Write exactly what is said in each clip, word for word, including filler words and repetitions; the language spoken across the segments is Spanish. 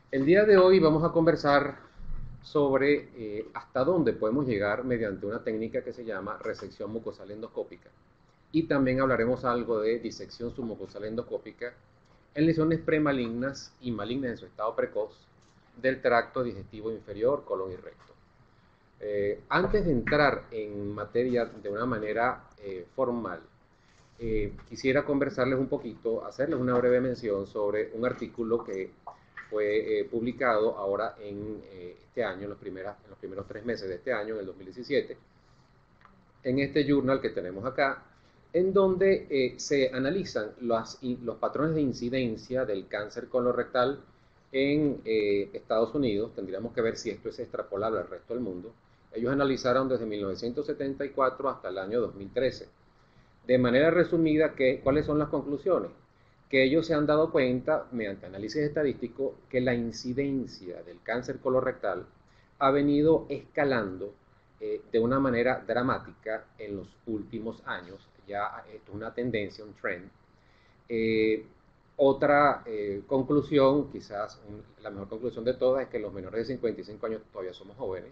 El día de hoy vamos a conversar sobre eh, hasta dónde podemos llegar mediante una técnica que se llama resección mucosal endoscópica. Y también hablaremos algo de disección submucosal endoscópica en lesiones premalignas y malignas en su estado precoz del tracto digestivo inferior, colon y recto. Eh, antes de entrar en materia de una manera eh, formal, eh, quisiera conversarles un poquito, hacerles una breve mención sobre un artículo que fue eh, publicado ahora en eh, este año, en los, primeras, en los primeros tres meses de este año, en el dos mil diecisiete, en este journal que tenemos acá, en donde eh, se analizan los, los, patrones de incidencia del cáncer colorectal en eh, Estados Unidos. Tendríamos que ver si esto es extrapolable al resto del mundo. Ellos analizaron desde mil novecientos setenta y cuatro hasta el año dos mil trece. De manera resumida, ¿qué, ¿cuáles son las conclusiones? Que ellos se han dado cuenta, mediante análisis estadístico, que la incidencia del cáncer colorectal ha venido escalando eh, de una manera dramática en los últimos años. Ya esto es una tendencia, un trend. Eh, otra eh, conclusión, quizás un, la mejor conclusión de todas, es que los menores de cincuenta y cinco años todavía somos jóvenes.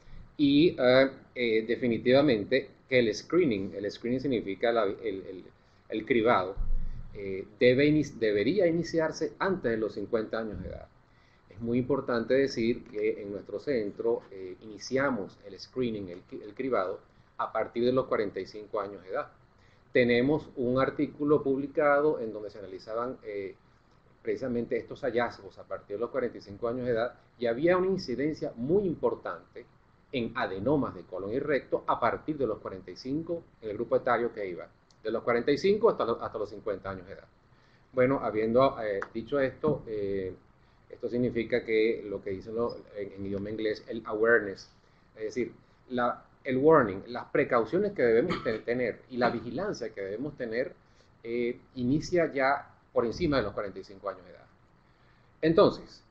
Y uh, eh, definitivamente que el screening, el screening significa la, el, el, el, cribado, eh, debe, debería iniciarse antes de los cincuenta años de edad. Es muy importante decir que en nuestro centro eh, iniciamos el screening, el, el cribado, a partir de los cuarenta y cinco años de edad. Tenemos un artículo publicado en donde se analizaban eh, precisamente estos hallazgos a partir de los cuarenta y cinco años de edad y había una incidencia muy importante en adenomas de colon y recto a partir de los cuarenta y cinco en el grupo etario que iba, de los cuarenta y cinco hasta los, hasta los cincuenta años de edad. Bueno, habiendo eh, dicho esto, eh, esto significa que lo que dicen lo, en, en, idioma inglés, el awareness, es decir, la, el warning, las precauciones que debemos tener y la vigilancia que debemos tener, eh, inicia ya por encima de los cuarenta y cinco años de edad. Entonces,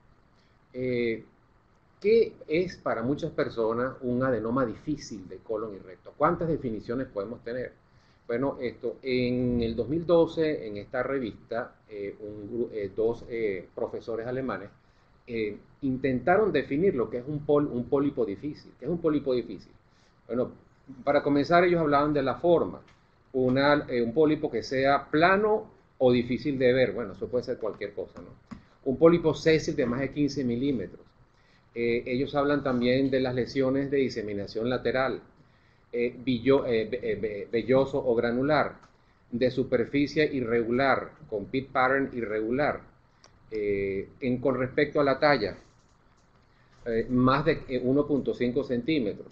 eh, ¿qué es para muchas personas un adenoma difícil de colon y recto? ¿Cuántas definiciones podemos tener? Bueno, esto, en el dos mil doce, en esta revista, eh, un, eh, dos eh, profesores alemanes eh, intentaron definir lo que es un, pol, un pólipo difícil. ¿Qué es un pólipo difícil? Bueno, para comenzar, ellos hablaban de la forma. Una, eh, un pólipo que sea plano o difícil de ver. Bueno, eso puede ser cualquier cosa, ¿no? Un pólipo sésil de más de quince milímetros. Eh, ellos hablan también de las lesiones de diseminación lateral, eh, billo, eh, eh, velloso o granular, de superficie irregular, con pit pattern irregular. Eh, en, con respecto a la talla, eh, más de uno punto cinco centímetros,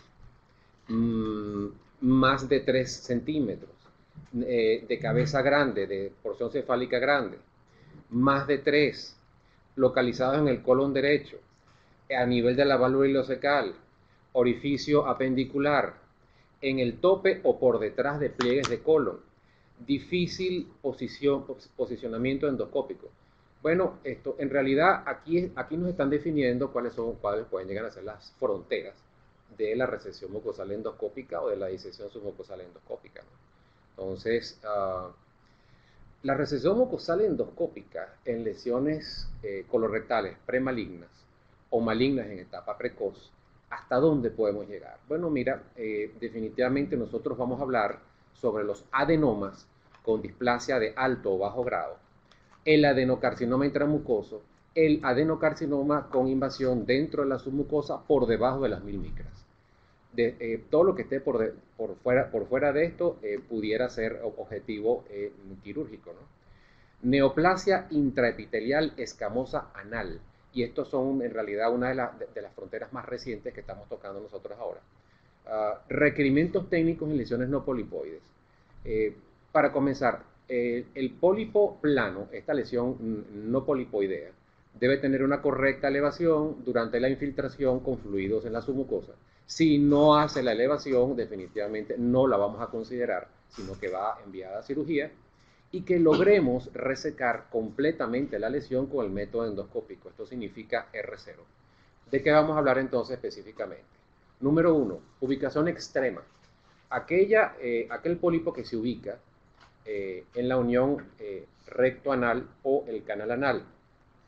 mmm, más de tres centímetros, eh, de cabeza grande, de porción cefálica grande, más de tres, localizados en el colon derecho, a nivel de la válvula ileocecal, orificio apendicular, en el tope o por detrás de pliegues de colon, difícil posición, posicionamiento endoscópico. Bueno, esto en realidad aquí, aquí nos están definiendo cuáles son, cuáles pueden llegar a ser las fronteras de la resección mucosal endoscópica o de la disección submucosal endoscópica, ¿no? Entonces, uh, la resección mucosal endoscópica en lesiones eh, colorectales premalignas o malignas en etapa precoz, ¿hasta dónde podemos llegar? Bueno, mira, eh, definitivamente nosotros vamos a hablar sobre los adenomas con displasia de alto o bajo grado, el adenocarcinoma intramucoso, el adenocarcinoma con invasión dentro de la submucosa por debajo de las mil micras. De, eh, todo lo que esté por, de, por, fuera, por fuera de esto eh, pudiera ser objetivo eh, quirúrgico, ¿no? Neoplasia intraepitelial escamosa anal. Y estos son en realidad una de, la, de, de las fronteras más recientes que estamos tocando nosotros ahora. Uh, requerimientos técnicos en lesiones no polipoides. Eh, para comenzar, eh, el pólipo plano, esta lesión no polipoidea, debe tener una correcta elevación durante la infiltración con fluidos en la submucosa. Si no hace la elevación, definitivamente no la vamos a considerar, sino que va enviada a cirugía, y que logremos resecar completamente la lesión con el método endoscópico. Esto significa R cero. ¿De qué vamos a hablar entonces específicamente? Número uno, ubicación extrema. Aquella, eh, aquel pólipo que se ubica eh, en la unión eh, recto-anal o el canal anal.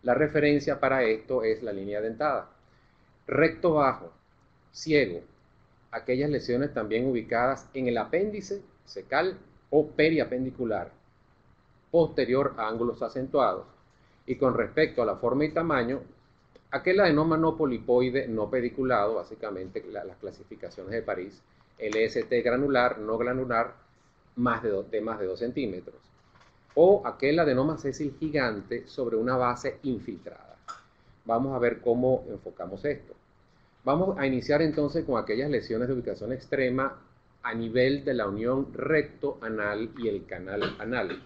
La referencia para esto es la línea dentada. Recto bajo, ciego, aquellas lesiones también ubicadas en el apéndice cecal o periapendicular, posterior a ángulos acentuados. Y con respecto a la forma y tamaño, aquel adenoma no polipoide no pediculado, básicamente la, las clasificaciones de París, L S T granular, no granular, más de, do, de más de dos centímetros. O aquel adenoma sésil gigante sobre una base infiltrada. Vamos a ver cómo enfocamos esto. Vamos a iniciar entonces con aquellas lesiones de ubicación extrema a nivel de la unión recto-anal y el canal anal.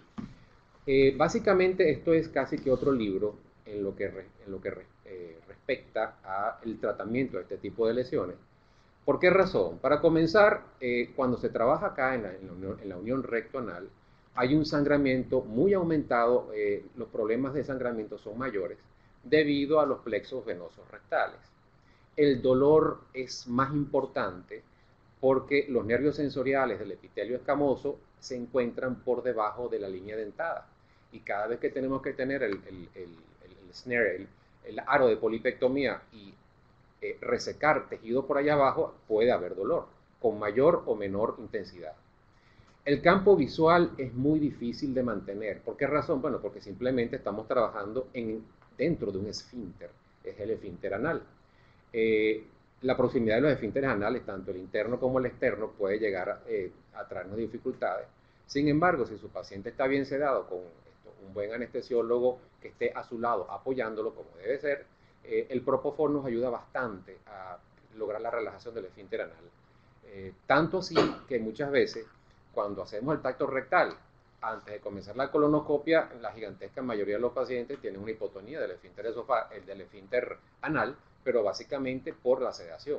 Eh, básicamente esto es casi que otro libro en lo que, re, en lo que re, eh, respecta al tratamiento de este tipo de lesiones. ¿Por qué razón? Para comenzar, eh, cuando se trabaja acá en la, en la unión, en la unión recto-anal, hay un sangramiento muy aumentado, eh, los problemas de sangramiento son mayores debido a los plexos venosos rectales. El dolor es más importante porque los nervios sensoriales del epitelio escamoso se encuentran por debajo de la línea dentada. Y cada vez que tenemos que tener el, el, el, el snare, el, el aro de polipectomía y eh, resecar tejido por allá abajo, puede haber dolor, con mayor o menor intensidad. El campo visual es muy difícil de mantener. ¿Por qué razón? Bueno, porque simplemente estamos trabajando en, dentro de un esfínter, es el esfínter anal. Eh, la proximidad de los esfínteres anales, tanto el interno como el externo, puede llegar a, eh, a traernos dificultades. Sin embargo, si su paciente está bien sedado con esto, un buen anestesiólogo que esté a su lado apoyándolo como debe ser, eh, el propofol nos ayuda bastante a lograr la relajación del esfínter anal. Eh, tanto así que muchas veces cuando hacemos el tacto rectal, antes de comenzar la colonoscopia, la gigantesca mayoría de los pacientes tienen una hipotonía del esfínter, esofá, el del esfínter anal, pero básicamente por la sedación.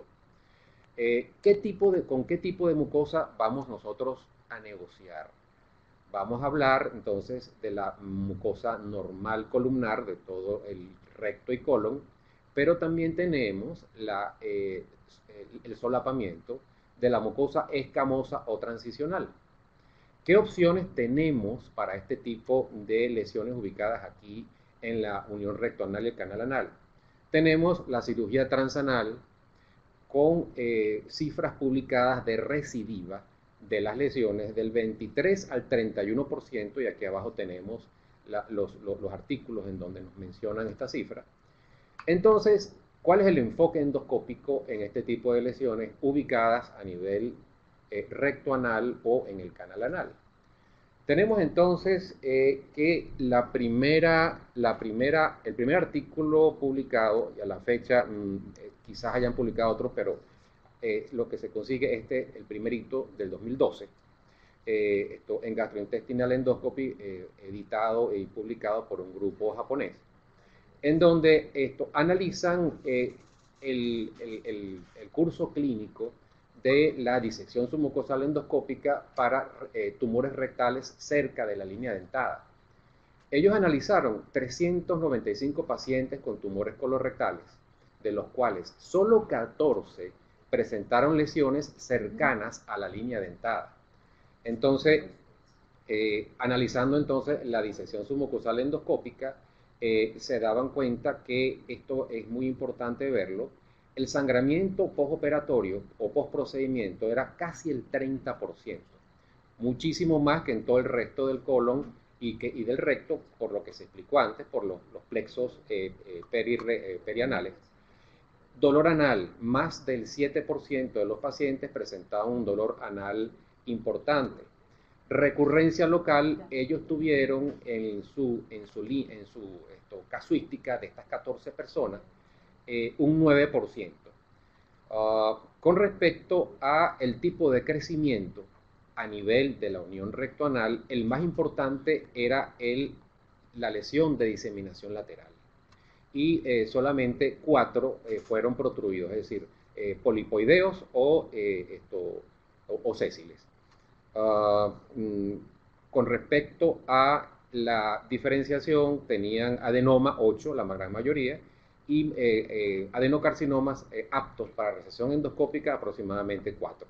Eh, ¿qué tipo de, ¿Con qué tipo de mucosa vamos nosotros a negociar? Vamos a hablar entonces de la mucosa normal columnar, de todo el recto y colon, pero también tenemos la, eh, el solapamiento de la mucosa escamosa o transicional. ¿Qué opciones tenemos para este tipo de lesiones ubicadas aquí en la unión rectoanal y el canal anal? Tenemos la cirugía transanal con eh, cifras publicadas de recidiva de las lesiones del veintitrés al treinta y uno por ciento, y aquí abajo tenemos la, los, los, los artículos en donde nos mencionan esta cifra. Entonces, ¿cuál es el enfoque endoscópico en este tipo de lesiones ubicadas a nivel eh, rectoanal o en el canal anal? Tenemos entonces eh, que la primera, la primera, el primer artículo publicado, y a la fecha mmm, eh, quizás hayan publicado otros, pero eh, lo que se consigue este, el primerito del dos mil doce, eh, esto en Gastrointestinal Endoscopy, eh, editado y publicado por un grupo japonés, en donde esto, analizan eh, el, el, el, el curso clínico de la disección submucosal endoscópica para eh, tumores rectales cerca de la línea dentada. Ellos analizaron trescientos noventa y cinco pacientes con tumores colorectales, de los cuales solo catorce presentaron lesiones cercanas a la línea dentada. Entonces, eh, analizando entonces la disección submucosal endoscópica, eh, se daban cuenta que esto es muy importante verlo. El sangramiento postoperatorio o postprocedimiento era casi el treinta por ciento, muchísimo más que en todo el resto del colon y, que, y del recto, por lo que se explicó antes, por los, los plexos eh, eh, peri, eh, perianales. Dolor anal, más del siete por ciento de los pacientes presentaban un dolor anal importante. Recurrencia local, ellos tuvieron en su, en su, en su esto, casuística de estas catorce personas, Eh, un nueve por ciento. Uh, con respecto a el tipo de crecimiento a nivel de la unión rectoanal, el más importante era el, la lesión de diseminación lateral. Y eh, solamente cuatro eh, fueron protruidos, es decir, eh, polipoideos o, eh, esto, o, o sésiles. Uh, mm, con respecto a la diferenciación, tenían adenoma ocho, la gran mayoría, y eh, eh, adenocarcinomas eh, aptos para resección endoscópica aproximadamente cuatro.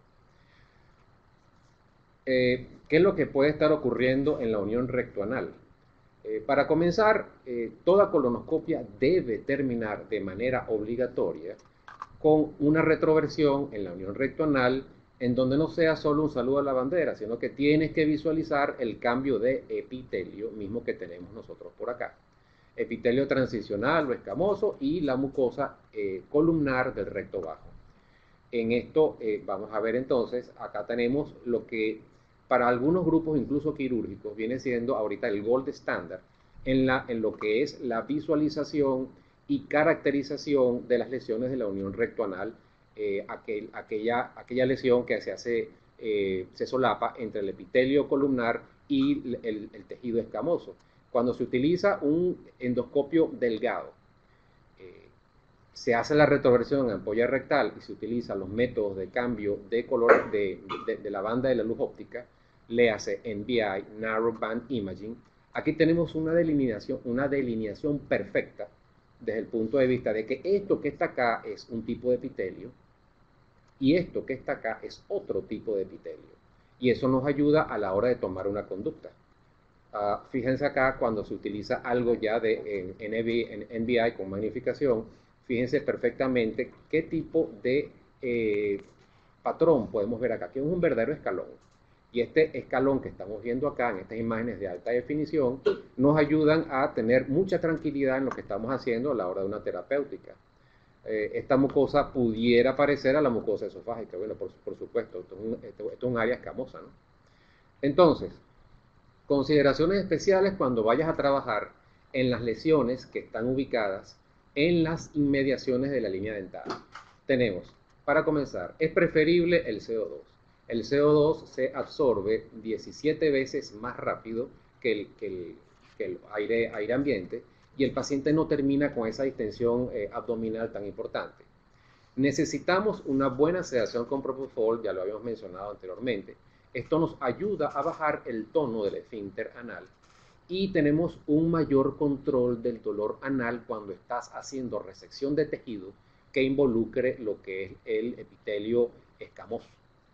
Eh, ¿Qué es lo que puede estar ocurriendo en la unión rectoanal? Eh, para comenzar, eh, toda colonoscopia debe terminar de manera obligatoria con una retroversión en la unión rectoanal, en donde no sea solo un saludo a la bandera, sino que tienes que visualizar el cambio de epitelio, mismo que tenemos nosotros por acá. Epitelio transicional o escamoso y la mucosa eh, columnar del recto bajo. En esto eh, vamos a ver entonces, acá tenemos lo que para algunos grupos incluso quirúrgicos viene siendo ahorita el gold standard en, la, en lo que es la visualización y caracterización de las lesiones de la unión rectoanal, eh, aquel, aquella, aquella lesión que se hace, eh, se solapa entre el epitelio columnar y el, el tejido escamoso. Cuando se utiliza un endoscopio delgado, eh, se hace la retroversión en ampolla rectal y se utilizan los métodos de cambio de color de, de, de la banda de la luz óptica, le hace N B I, Narrow Band Imaging. Aquí tenemos una delineación, una delineación perfecta desde el punto de vista de que esto que está acá es un tipo de epitelio y esto que está acá es otro tipo de epitelio. Y eso nos ayuda a la hora de tomar una conducta. Uh, fíjense acá cuando se utiliza algo ya de en N B I con magnificación, fíjense perfectamente qué tipo de eh, patrón podemos ver acá, que es un verdadero escalón. Y este escalón que estamos viendo acá en estas imágenes de alta definición nos ayudan a tener mucha tranquilidad en lo que estamos haciendo a la hora de una terapéutica. Eh, esta mucosa pudiera parecer a la mucosa esofágica, bueno, por, por supuesto, esto es, un, esto, esto es un área escamosa, ¿no? Entonces, consideraciones especiales cuando vayas a trabajar en las lesiones que están ubicadas en las inmediaciones de la línea dentada. Tenemos, para comenzar, es preferible el C O dos. El C O dos se absorbe diecisiete veces más rápido que el, que el, que el aire, aire ambiente y el paciente no termina con esa distensión eh, abdominal tan importante. Necesitamos una buena sedación con propofol, ya lo habíamos mencionado anteriormente. Esto nos ayuda a bajar el tono del esfínter anal y tenemos un mayor control del dolor anal cuando estás haciendo resección de tejido que involucre lo que es el epitelio escamoso.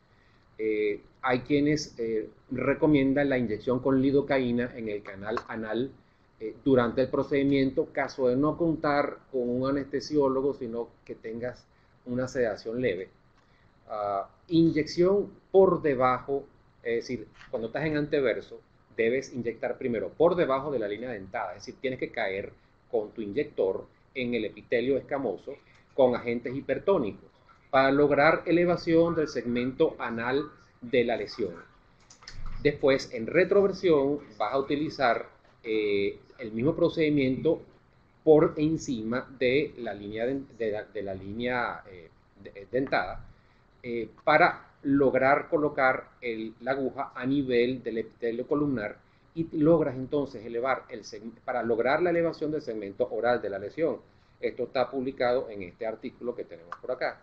Eh, hay quienes eh, recomiendan la inyección con lidocaína en el canal anal eh, durante el procedimiento, caso de no contar con un anestesiólogo, sino que tengas una sedación leve. Uh, inyección por debajo, es decir, cuando estás en anteverso, debes inyectar primero por debajo de la línea dentada, es decir, tienes que caer con tu inyector en el epitelio escamoso con agentes hipertónicos para lograr elevación del segmento anal de la lesión. Después, en retroversión, vas a utilizar eh, el mismo procedimiento por encima de la línea, de, de la, de la línea eh, de, dentada, Eh, para lograr colocar el, la aguja a nivel del epitelio columnar y logras entonces elevar el para lograr la elevación del segmento oral de la lesión. Esto está publicado en este artículo que tenemos por acá.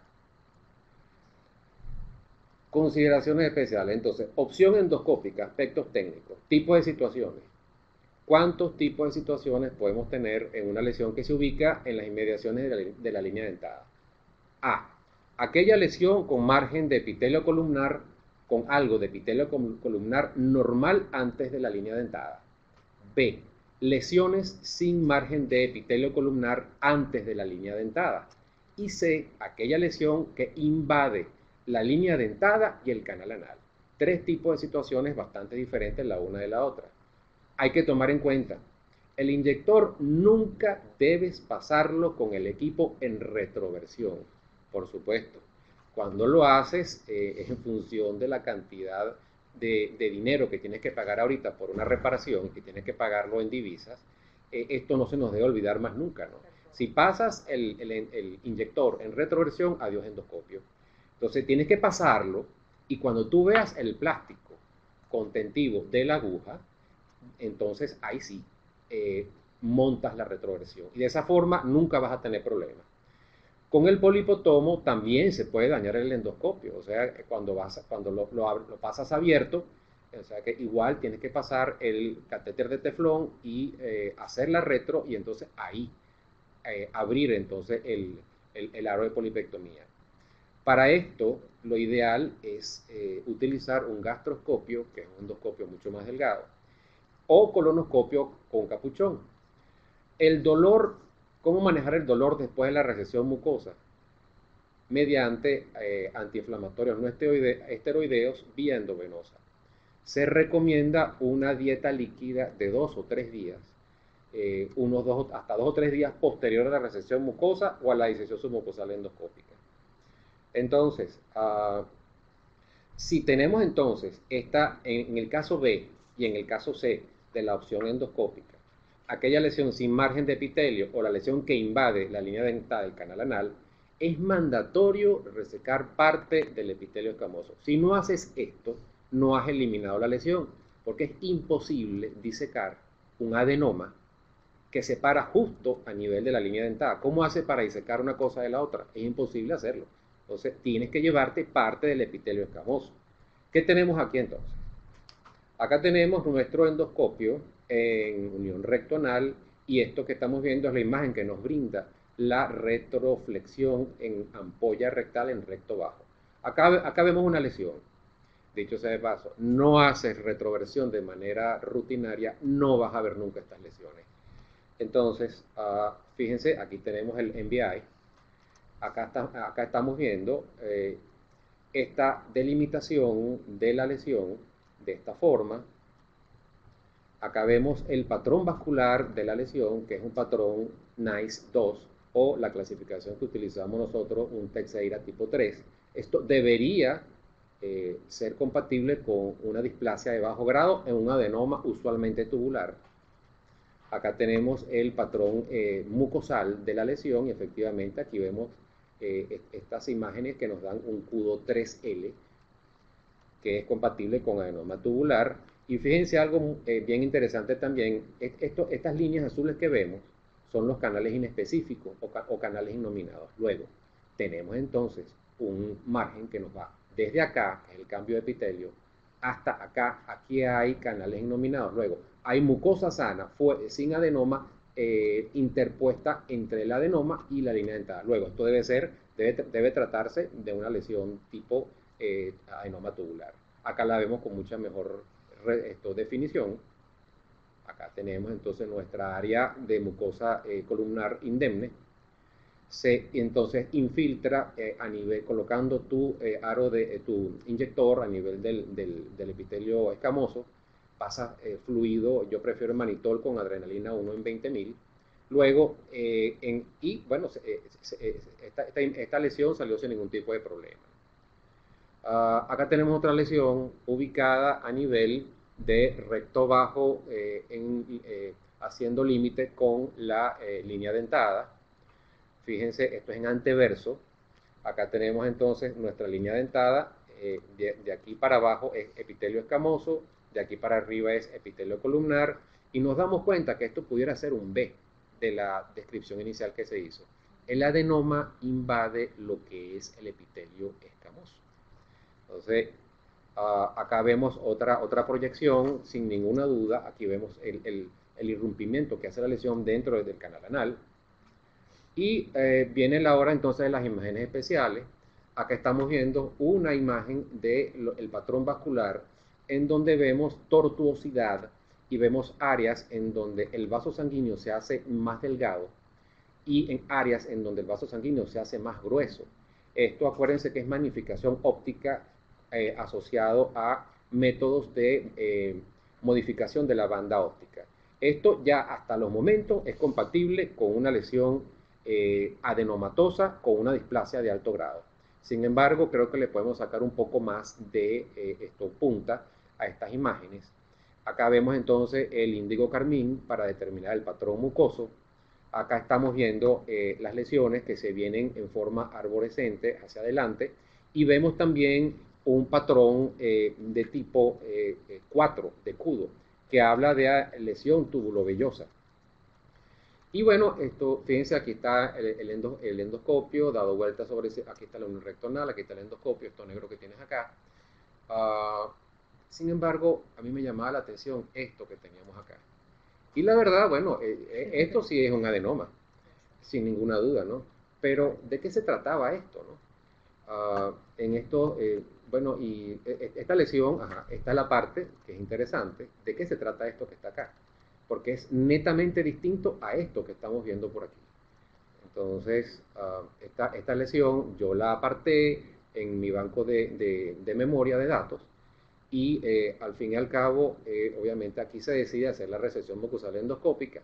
Consideraciones especiales. Entonces, opción endoscópica, aspectos técnicos, tipos de situaciones. ¿Cuántos tipos de situaciones podemos tener en una lesión que se ubica en las inmediaciones de la, de la línea dentada? A. Aquella lesión con margen de epitelio columnar, con algo de epitelio columnar normal antes de la línea dentada. B. Lesiones sin margen de epitelio columnar antes de la línea dentada. Y C. Aquella lesión que invade la línea dentada y el canal anal. Tres tipos de situaciones bastante diferentes la una de la otra. Hay que tomar en cuenta, el inyector nunca debes pasarlo con el equipo en retroversión. Por supuesto, cuando lo haces eh, es en función de la cantidad de, de dinero que tienes que pagar ahorita por una reparación, que tienes que pagarlo en divisas, eh, esto no se nos debe olvidar más nunca, ¿no? Si pasas el, el, el inyector en retroversión, adiós endoscopio. Entonces tienes que pasarlo y cuando tú veas el plástico contentivo de la aguja, entonces ahí sí eh, montas la retroversión y de esa forma nunca vas a tener problemas. Con el polipotomo también se puede dañar el endoscopio, o sea, cuando, vas, cuando lo, lo, lo pasas abierto, o sea que igual tienes que pasar el catéter de teflón y eh, hacer la retro y entonces ahí eh, abrir entonces el, el, el aro de polipectomía. Para esto, lo ideal es eh, utilizar un gastroscopio, que es un endoscopio mucho más delgado, o colonoscopio con capuchón. El dolor, ¿cómo manejar el dolor después de la resección mucosa? Mediante eh, antiinflamatorios no esteroide, esteroideos vía endovenosa. Se recomienda una dieta líquida de dos o tres días, eh, unos dos, hasta dos o tres días posterior a la resección mucosa o a la disección submucosal endoscópica. Entonces, uh, si tenemos entonces esta, en, en el caso B y en el caso C de la opción endoscópica, aquella lesión sin margen de epitelio o la lesión que invade la línea dentada del canal anal, es mandatorio resecar parte del epitelio escamoso. Si no haces esto, no has eliminado la lesión, porque es imposible disecar un adenoma que se para justo a nivel de la línea dentada. ¿Cómo hace para disecar una cosa de la otra? Es imposible hacerlo. Entonces, tienes que llevarte parte del epitelio escamoso. ¿Qué tenemos aquí entonces? Acá tenemos nuestro endoscopio en unión rectoanal y esto que estamos viendo es la imagen que nos brinda la retroflexión en ampolla rectal en recto bajo. Acá, acá vemos una lesión. Dicho sea de paso, no haces retroversión de manera rutinaria, no vas a ver nunca estas lesiones. Entonces, uh, fíjense, aquí tenemos el M V I. Acá, está, acá estamos viendo eh, esta delimitación de la lesión de esta forma. Acá vemos el patrón vascular de la lesión, que es un patrón NICE dos, o la clasificación que utilizamos nosotros, un Teixeira tipo tres. Esto debería eh, ser compatible con una displasia de bajo grado en un adenoma usualmente tubular. Acá tenemos el patrón eh, mucosal de la lesión y efectivamente aquí vemos eh, estas imágenes que nos dan un Q D O tres L que es compatible con adenoma tubular. Y fíjense algo eh, bien interesante también, esto, estas líneas azules que vemos son los canales inespecíficos o, ca o canales innominados. Luego tenemos entonces un margen que nos va desde acá, que es el cambio de epitelio, hasta acá. Aquí hay canales innominados. Luego hay mucosa sana fue, sin adenoma eh, interpuesta entre el adenoma y la línea dentada. Luego esto debe ser, debe, debe tratarse de una lesión tipo eh, adenoma tubular. Acá la vemos con mucha mejor re, esto, definición. Acá tenemos entonces nuestra área de mucosa eh, columnar indemne. Se entonces infiltra eh, a nivel, colocando tu eh, aro de eh, tu inyector a nivel del, del, del epitelio escamoso, pasa eh, fluido, yo prefiero el manitol con adrenalina uno en veinte mil. Luego, eh, en, y bueno, eh, eh, esta, esta, esta lesión salió sin ningún tipo de problema. Uh, acá tenemos otra lesión ubicada a nivel de recto bajo, eh, en, eh, haciendo límite con la eh, línea dentada. Fíjense, esto es en anteverso. Acá tenemos entonces nuestra línea dentada. Eh, de, de aquí para abajo es epitelio escamoso, de aquí para arriba es epitelio columnar. Y nos damos cuenta que esto pudiera ser un B de la descripción inicial que se hizo. El adenoma invade lo que es el epitelio escamoso. Entonces, uh, acá vemos otra, otra proyección, sin ninguna duda. Aquí vemos el, el, el irrumpimiento que hace la lesión dentro del canal anal. Y eh, viene la hora entonces de las imágenes especiales. Acá estamos viendo una imagen del patrón vascular en donde vemos tortuosidad y vemos áreas en donde el vaso sanguíneo se hace más delgado y en áreas en donde el vaso sanguíneo se hace más grueso. Esto, acuérdense que es magnificación óptica eh, asociado a métodos de eh, modificación de la banda óptica. Esto ya hasta los momentos es compatible con una lesión eh, adenomatosa con una displasia de alto grado. Sin embargo, creo que le podemos sacar un poco más de eh, esto punta a estas imágenes. Acá vemos entonces el índigo carmín para determinar el patrón mucoso. Acá estamos viendo eh, las lesiones que se vienen en forma arborescente hacia adelante y vemos también un patrón eh, de tipo eh, cuatro de Q D O que habla de lesión tubulovellosa. Y bueno, esto, fíjense, aquí está el, el, endo, el endoscopio dado vuelta sobre ese, aquí está la unión rectonal, aquí está el endoscopio, esto negro que tienes acá. Uh, sin embargo, a mí me llamaba la atención esto que teníamos acá. Y la verdad, bueno, eh, esto sí es un adenoma, sin ninguna duda, ¿no? Pero, ¿de qué se trataba esto, no? Uh, en esto, eh, bueno, y esta lesión, ajá, esta es la parte que es interesante. ¿De qué se trata esto que está acá? Porque es netamente distinto a esto que estamos viendo por aquí. Entonces, uh, esta, esta lesión yo la aparté en mi banco de, de, de memoria de datos y eh, al fin y al cabo, eh, obviamente aquí se decide hacer la resección mucosal endoscópica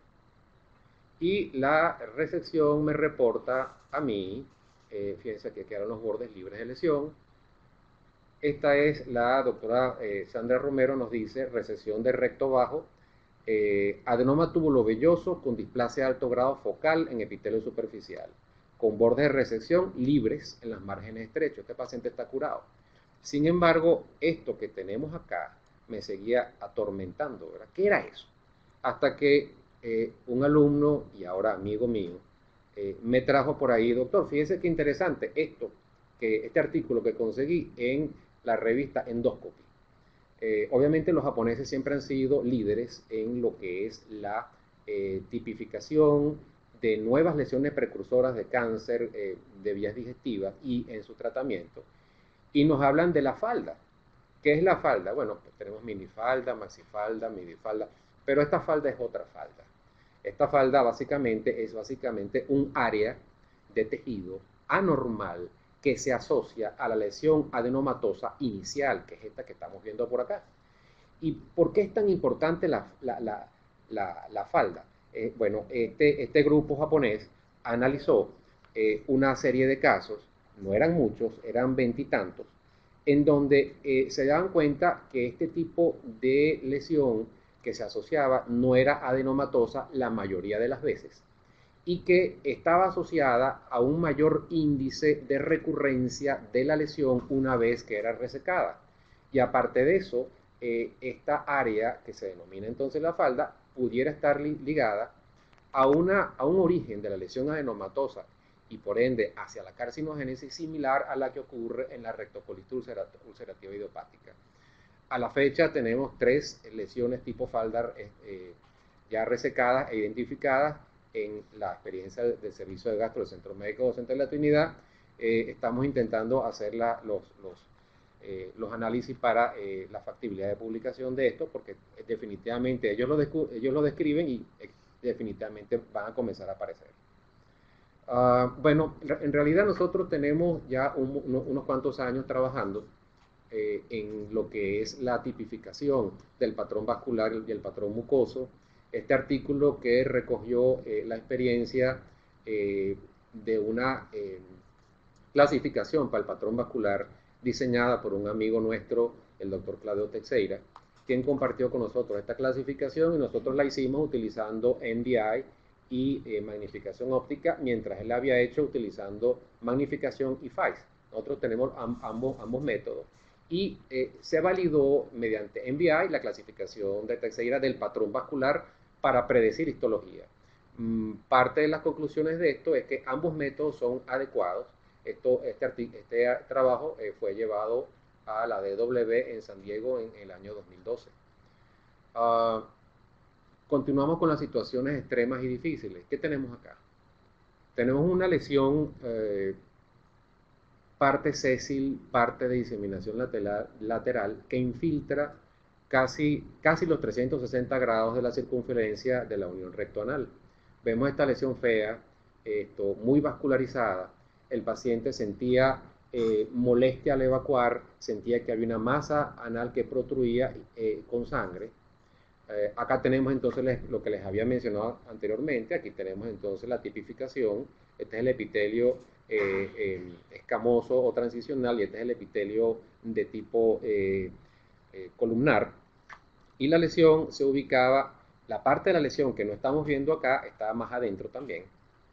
y la resección me reporta a mí, eh, fíjense que quedaron los bordes libres de lesión. Esta es la doctora eh, Sandra Romero, nos dice resección de recto bajo, eh, adenoma tubulovelloso con displasia de alto grado focal en epitelio superficial, con bordes de resección libres en las márgenes estrechos. Este paciente está curado. Sin embargo, esto que tenemos acá me seguía atormentando, ¿verdad? ¿Qué era eso? Hasta que eh, un alumno y ahora amigo mío eh, me trajo por ahí, doctor, fíjese qué interesante esto, que este artículo que conseguí en la revista Endoscopy. Eh, obviamente los japoneses siempre han sido líderes en lo que es la eh, tipificación de nuevas lesiones precursoras de cáncer eh, de vías digestivas y en su tratamiento. Y nos hablan de la falda. ¿Qué es la falda? Bueno, pues tenemos minifalda, maxifalda, midifalda, pero esta falda es otra falda. Esta falda básicamente es básicamente un área de tejido anormal que se asocia a la lesión adenomatosa inicial, que es esta que estamos viendo por acá. ¿Y por qué es tan importante la, la, la, la, la falda? Eh, bueno, este, este grupo japonés analizó eh, una serie de casos, no eran muchos, eran veintitantos, en donde eh, se daban cuenta que este tipo de lesión que se asociaba no era adenomatosa la mayoría de las veces y que estaba asociada a un mayor índice de recurrencia de la lesión una vez que era resecada. Y aparte de eso, eh, esta área que se denomina entonces la falda pudiera estar li ligada a, una, a un origen de la lesión adenomatosa y por ende hacia la carcinogénesis similar a la que ocurre en la rectocolitis ulcerativa idiopática. A la fecha tenemos tres lesiones tipo falda eh, ya resecadas e identificadas en la experiencia del servicio de gastro del Centro Médico Docente de la Trinidad. Eh, estamos intentando hacer la, los, los, eh, los análisis para eh, la factibilidad de publicación de esto, porque definitivamente ellos lo, ellos lo describen y eh, definitivamente van a comenzar a aparecer. Uh, bueno, en realidad nosotros tenemos ya un, unos, unos cuantos años trabajando eh, en lo que es la tipificación del patrón vascular y el patrón mucoso. Este artículo que recogió eh, la experiencia eh, de una eh, clasificación para el patrón vascular diseñada por un amigo nuestro, el doctor Claudio Teixeira, quien compartió con nosotros esta clasificación y nosotros la hicimos utilizando N D I y eh, magnificación óptica, mientras él la había hecho utilizando magnificación y F I S. Nosotros tenemos amb ambos, ambos métodos. Y eh, se validó mediante N B I la clasificación de Teixeira del patrón vascular para predecir histología. Mm, parte de las conclusiones de esto es que ambos métodos son adecuados. Esto, este, este trabajo eh, fue llevado a la D W en San Diego en, en el año dos mil doce. Uh, continuamos con las situaciones extremas y difíciles. ¿Qué tenemos acá? Tenemos una lesión eh, parte sésil, parte de diseminación lateral, lateral que infiltra casi, casi los trescientos sesenta grados de la circunferencia de la unión rectoanal. Vemos esta lesión fea, esto, muy vascularizada. El paciente sentía eh, molestia al evacuar, sentía que había una masa anal que protruía eh, con sangre. Eh, acá tenemos entonces les, lo que les había mencionado anteriormente. Aquí tenemos entonces la tipificación. Este es el epitelio eh, eh, escamoso o transicional y este es el epitelio de tipo eh, eh, columnar. Y la lesión se ubicaba, la parte de la lesión que no estamos viendo acá estaba más adentro también.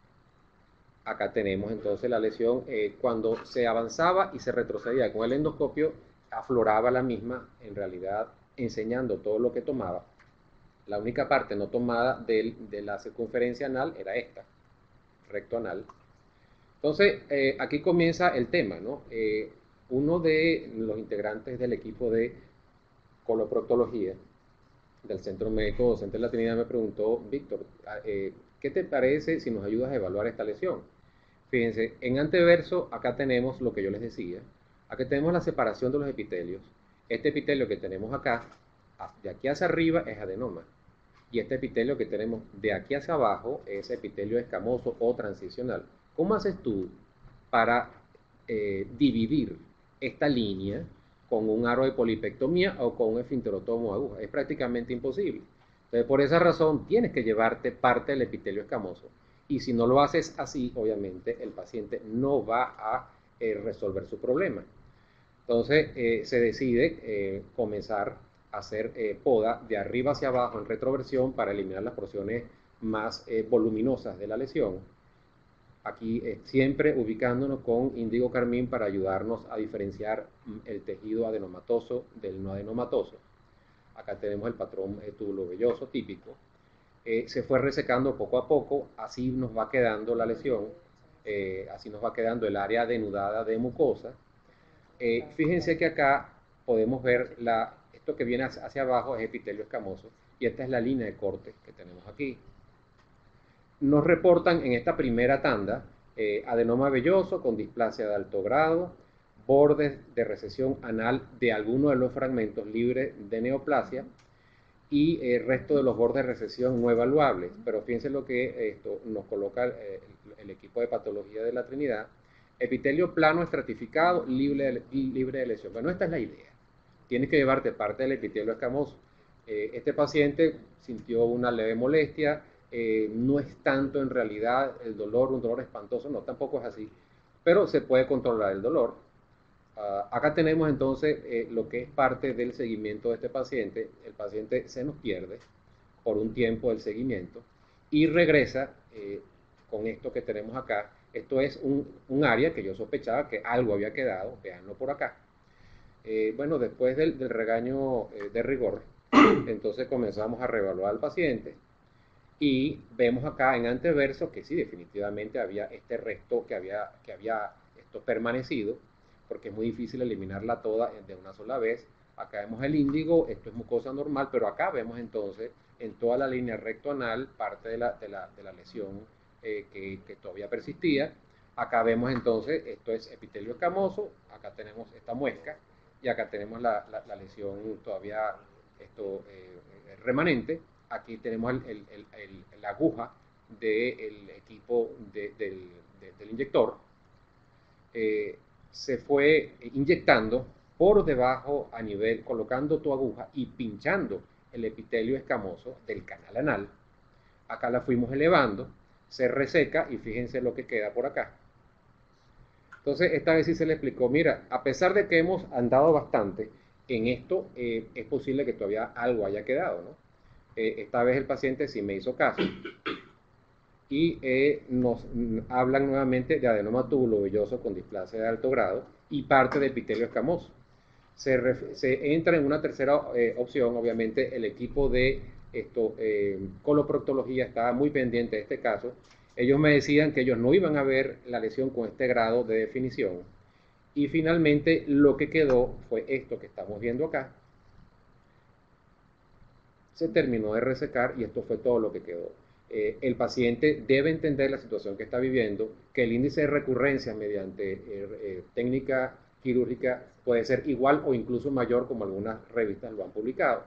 Acá tenemos entonces la lesión eh, cuando se avanzaba y se retrocedía con el endoscopio, afloraba la misma, en realidad enseñando todo lo que tomaba. La única parte no tomada de, de la circunferencia anal era esta, recto anal. Entonces, eh, aquí comienza el tema, ¿no? Eh, uno de los integrantes del equipo de coloproctología del Centro Médico Docente de la Trinidad me preguntó, Víctor, eh, ¿qué te parece si nos ayudas a evaluar esta lesión? Fíjense, en anteverso acá tenemos lo que yo les decía, Aquí tenemos la separación de los epitelios. Este epitelio que tenemos acá, de aquí hacia arriba, es adenoma. Y este epitelio que tenemos de aquí hacia abajo es epitelio escamoso o transicional. ¿Cómo haces tú para eh, dividir esta línea con un aro de polipectomía o con un esfinterotomo aguja? Es prácticamente imposible. Entonces, por esa razón, tienes que llevarte parte del epitelio escamoso. Y si no lo haces así, obviamente, el paciente no va a eh, resolver su problema. Entonces, eh, se decide eh, comenzar a hacer eh, poda de arriba hacia abajo en retroversión para eliminar las porciones más eh, voluminosas de la lesión. Aquí eh, siempre ubicándonos con índigo carmín para ayudarnos a diferenciar el tejido adenomatoso del no adenomatoso. Acá tenemos el patrón eh, tubulo velloso típico. Eh, se fue resecando poco a poco, así nos va quedando la lesión, eh, así nos va quedando el área denudada de mucosa. Eh, fíjense que acá podemos ver la, esto que viene hacia, hacia abajo es epitelio escamoso y esta es la línea de corte que tenemos aquí. Nos reportan en esta primera tanda eh, adenoma velloso con displasia de alto grado, bordes de recesión anal de alguno de los fragmentos libres de neoplasia y el eh, resto de los bordes de recesión no evaluables. Pero fíjense lo que esto nos coloca eh, el equipo de patología de la Trinidad. Epitelio plano estratificado, libre de, libre de lesión. Bueno, esta es la idea. Tienes que llevarte parte del epitelio escamoso. Eh, este paciente sintió una leve molestia, eh, no es tanto en realidad el dolor, un dolor espantoso, no, tampoco es así, pero se puede controlar el dolor. Uh, acá tenemos entonces eh, lo que es parte del seguimiento de este paciente. El paciente se nos pierde por un tiempo del seguimiento y regresa eh, con esto que tenemos acá. Esto es un, un área que yo sospechaba que algo había quedado, veanlo por acá. Eh, bueno, después del, del regaño eh, de rigor, entonces comenzamos a reevaluar al paciente y vemos acá en anteverso que sí, definitivamente había este resto que había, que había esto permanecido, porque es muy difícil eliminarla toda de una sola vez. Acá vemos el índigo, esto es mucosa normal, pero acá vemos entonces en toda la línea recto anal parte de la, de la, de la lesión eh, que, que todavía persistía. Acá vemos entonces, esto es epitelio escamoso, acá tenemos esta muesca y acá tenemos la, la, la lesión todavía esto, eh, remanente. Aquí tenemos el, el, el, el, la aguja del equipo de, del, de, del inyector. Eh, se fue inyectando por debajo a nivel, colocando tu aguja y pinchando el epitelio escamoso del canal anal. Acá la fuimos elevando, se reseca y fíjense lo que queda por acá. Entonces esta vez sí se le explicó, mira, a pesar de que hemos andado bastante en esto, eh, es posible que todavía algo haya quedado, ¿no? Eh, esta vez el paciente sí me hizo caso y eh, nos hablan nuevamente de adenoma tubulovelloso con displasia de alto grado y parte de epitelio escamoso. Se, se entra en una tercera eh, opción, obviamente el equipo de esto, eh, coloproctología estaba muy pendiente de este caso. Ellos me decían que ellos no iban a ver la lesión con este grado de definición y finalmente lo que quedó fue esto que estamos viendo acá. Se terminó de resecar y esto fue todo lo que quedó. Eh, el paciente debe entender la situación que está viviendo, que el índice de recurrencia mediante eh, eh, técnica quirúrgica puede ser igual o incluso mayor, como algunas revistas lo han publicado.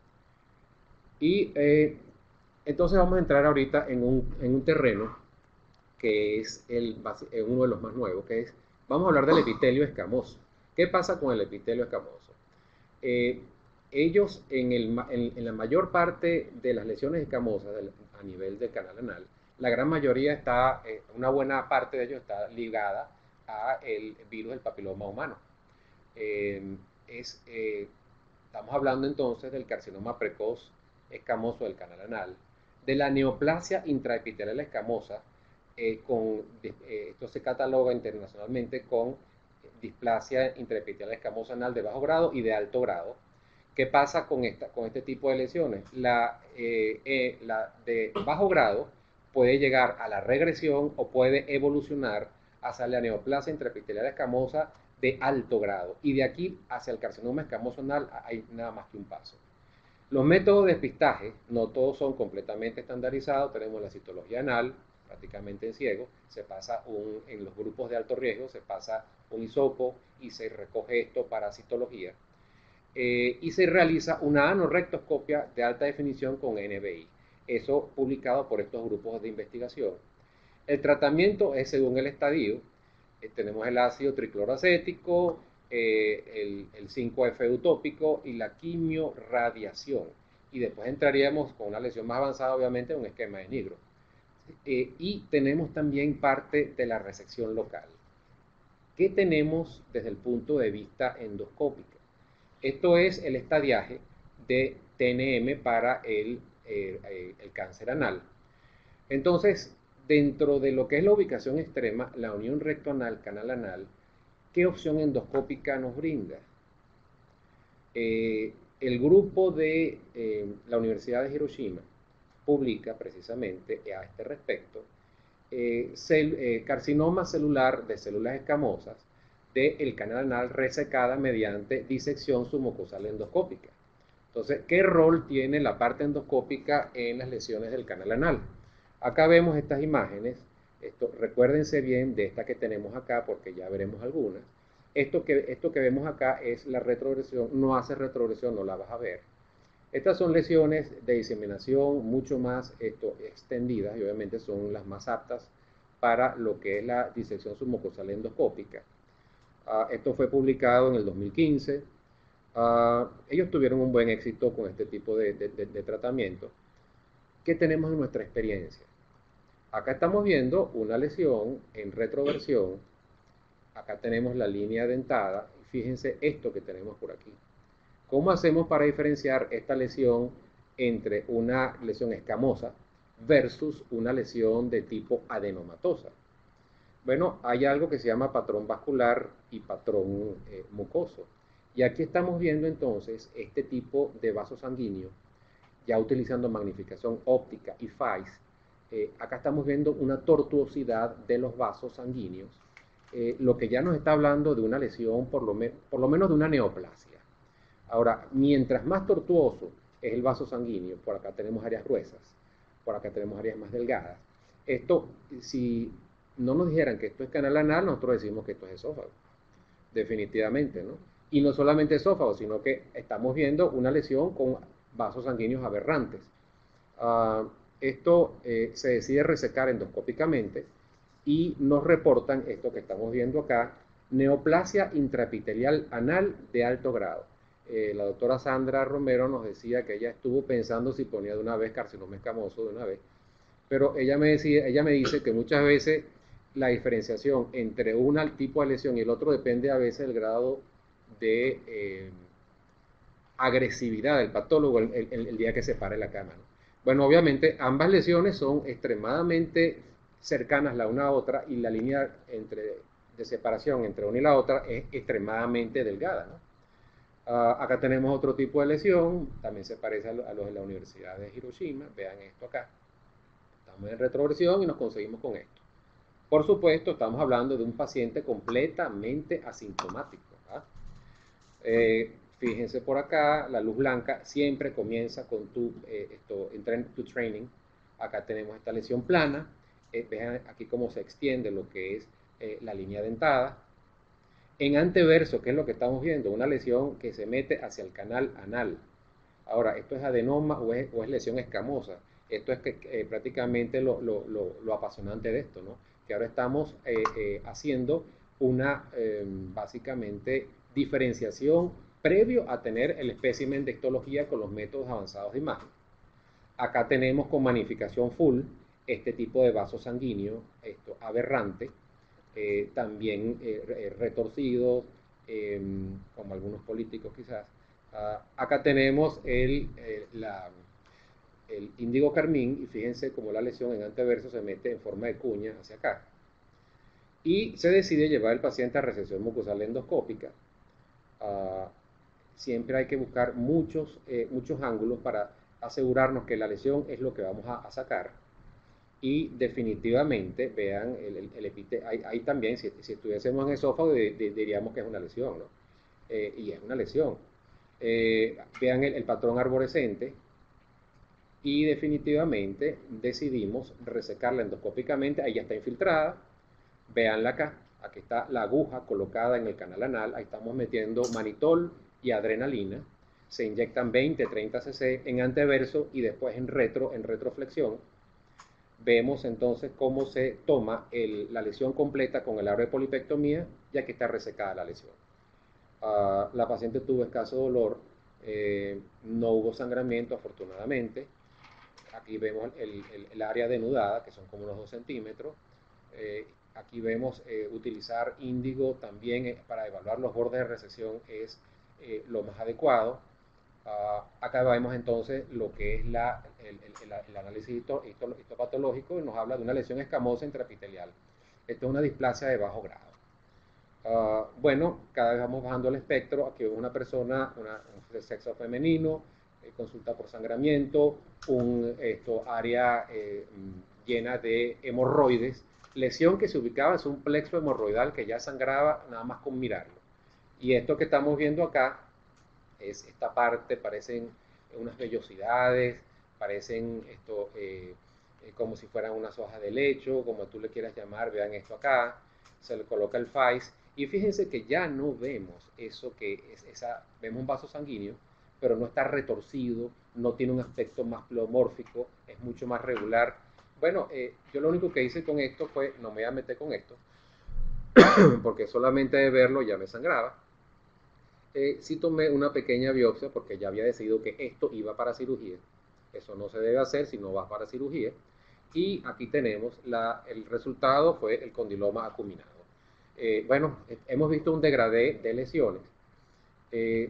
Y eh, entonces vamos a entrar ahorita en un, en un terreno que es el, uno de los más nuevos, que es, vamos a hablar del epitelio escamoso. ¿Qué pasa con el epitelio escamoso? Eh, ellos en, el, en, en la mayor parte de las lesiones escamosas del, a nivel del canal anal, la gran mayoría está, eh, una buena parte de ellos está ligada a el virus del papiloma humano. Eh, es, eh, estamos hablando entonces del carcinoma precoz escamoso del canal anal, de la neoplasia intraepitelial escamosa, eh, con, eh, esto se cataloga internacionalmente con displasia intraepitelial escamosa anal de bajo grado y de alto grado. ¿Qué pasa con, esta, con este tipo de lesiones? La, eh, eh, la de bajo grado puede llegar a la regresión o puede evolucionar hacia la neoplasia intraepitelial escamosa de alto grado. Y de aquí hacia el carcinoma escamoso anal hay nada más que un paso. Los métodos de despistaje, no todos son completamente estandarizados. Tenemos la citología anal, prácticamente en ciego, se pasa un, en los grupos de alto riesgo, se pasa un hisopo y se recoge esto para citología. Eh, y se realiza una anorrectoscopia de alta definición con N B I. Eso publicado por estos grupos de investigación. El tratamiento es según el estadio. Eh, tenemos el ácido tricloroacético, eh, el, el cinco F utópico y la quimiorradiación. Y después entraríamos con una lesión más avanzada, obviamente, en un esquema de Nigro. Eh, y tenemos también parte de la resección local. ¿Qué tenemos desde el punto de vista endoscópico? Esto es el estadiaje de T N M para el, eh, el cáncer anal. Entonces, dentro de lo que es la ubicación extrema, la unión recto-anal, canal anal, ¿qué opción endoscópica nos brinda? Eh, el grupo de eh, la Universidad de Hiroshima publica precisamente a este respecto eh, cel, eh, carcinoma celular de células escamosas del canal anal resecada mediante disección submucosal endoscópica. Entonces, ¿qué rol tiene la parte endoscópica en las lesiones del canal anal? Acá vemos estas imágenes. Esto, recuérdense bien de esta que tenemos acá porque ya veremos algunas. Esto que, esto que vemos acá es la retrogresión, no hace retrogresión, no la vas a ver. Estas son lesiones de diseminación mucho más esto, extendidas y obviamente son las más aptas para lo que es la disección submucosal endoscópica. Uh, esto fue publicado en el dos mil quince. Uh, ellos tuvieron un buen éxito con este tipo de, de, de, de tratamiento. ¿Qué tenemos en nuestra experiencia? Acá estamos viendo una lesión en retroversión. Acá tenemos la línea dentada. Fíjense esto que tenemos por aquí. ¿Cómo hacemos para diferenciar esta lesión entre una lesión escamosa versus una lesión de tipo adenomatosa? Bueno, hay algo que se llama patrón vascular y patrón eh, mucoso. Y aquí estamos viendo entonces este tipo de vaso sanguíneo, ya utilizando magnificación óptica y F A I S. Eh, acá estamos viendo una tortuosidad de los vasos sanguíneos, eh, lo que ya nos está hablando de una lesión, por lo, me por lo menos de una neoplasia. Ahora, mientras más tortuoso es el vaso sanguíneo, por acá tenemos áreas gruesas, por acá tenemos áreas más delgadas. Esto, si no nos dijeran que esto es canal anal, nosotros decimos que esto es esófago, definitivamente, ¿no? Y no solamente esófago, sino que estamos viendo una lesión con vasos sanguíneos aberrantes. Uh, esto eh, se decide resecar endoscópicamente y nos reportan esto que estamos viendo acá, neoplasia intraepitelial anal de alto grado. Eh, la doctora Sandra Romero nos decía que ella estuvo pensando si ponía de una vez carcinoma escamoso de una vez, pero ella me, decía, ella me dice que muchas veces la diferenciación entre un tipo de lesión y el otro depende a veces del grado de eh, agresividad del patólogo el, el, el día que se pare la cama, ¿no? Bueno, obviamente ambas lesiones son extremadamente cercanas la una a otra y la línea entre, de separación entre una y la otra es extremadamente delgada, ¿no? Uh, acá tenemos otro tipo de lesión, también se parece a, lo, a los de la Universidad de Hiroshima. Vean esto acá. Estamos en retroversión y nos conseguimos con esto. Por supuesto, estamos hablando de un paciente completamente asintomático, ¿verdad? Eh, fíjense por acá, la luz blanca siempre comienza con tu, eh, esto, tu training. Acá tenemos esta lesión plana. Eh, vean aquí cómo se extiende lo que es eh, la línea dentada. En anteverso, ¿qué es lo que estamos viendo? Una lesión que se mete hacia el canal anal. Ahora, ¿esto es adenoma o es, o es lesión escamosa? Esto es que, eh, prácticamente lo, lo, lo, lo apasionante de esto, ¿no? Que ahora estamos eh, eh, haciendo una, eh, básicamente, diferenciación previo a tener el espécimen de histología con los métodos avanzados de imagen. Acá tenemos con magnificación full este tipo de vaso sanguíneo, esto aberrante, eh, también eh, retorcido, eh, como algunos políticos quizás. Uh, acá tenemos el, eh, la, el índigo carmín y fíjense cómo la lesión en anteverso se mete en forma de cuña hacia acá. Y se decide llevar al paciente a resección mucosal endoscópica. Uh, siempre hay que buscar muchos, eh, muchos ángulos para asegurarnos que la lesión es lo que vamos a, a sacar. Y definitivamente, vean, el, el, el epite, ahí, ahí también, si, si estuviésemos en esófago, de, de, diríamos que es una lesión, ¿no? Eh, y es una lesión. Eh, vean el, el patrón arborescente y definitivamente decidimos resecarla endoscópicamente. Ahí ya está infiltrada, véanla acá, aquí está la aguja colocada en el canal anal, ahí estamos metiendo manitol y adrenalina, se inyectan veinte, treinta cc en anteverso y después en retro, en retroflexión. Vemos entonces cómo se toma el, la lesión completa con el aro de polipectomía, ya que está resecada la lesión. Uh, la paciente tuvo escaso dolor, eh, no hubo sangramiento afortunadamente. Aquí vemos el, el, el área denudada, que son como unos dos centímetros. Eh, aquí vemos eh, utilizar índigo también eh, para evaluar los bordes de resección es eh, lo más adecuado. Uh, acá vemos entonces lo que es la, el, el, el, el análisis histo, histo, histopatológico y nos habla de una lesión escamosa intraepitelial. Esto es una displasia de bajo grado. Uh, bueno, cada vez vamos bajando el espectro. Aquí vemos una persona una, de sexo femenino, eh, consulta por sangramiento, un esto, área eh, llena de hemorroides, lesión que se ubicaba en un plexo hemorroidal que ya sangraba nada más con mirarlo. Y esto que estamos viendo acá es esta parte, parecen unas vellosidades, parecen esto eh, eh, como si fueran unas hojas de lecho, como tú le quieras llamar. Vean esto acá, se le coloca el F A I S y fíjense que ya no vemos eso que es esa, vemos un vaso sanguíneo, pero no está retorcido, no tiene un aspecto más pleomórfico, es mucho más regular. Bueno, eh, yo lo único que hice con esto fue, no me voy a meter con esto, porque solamente de verlo ya me sangraba. Eh, sí tomé una pequeña biopsia porque ya había decidido que esto iba para cirugía. Eso no se debe hacer si no vas para cirugía. Y aquí tenemos la, el resultado fue el condiloma acuminado. Eh, bueno, hemos visto un degradé de lesiones. Eh,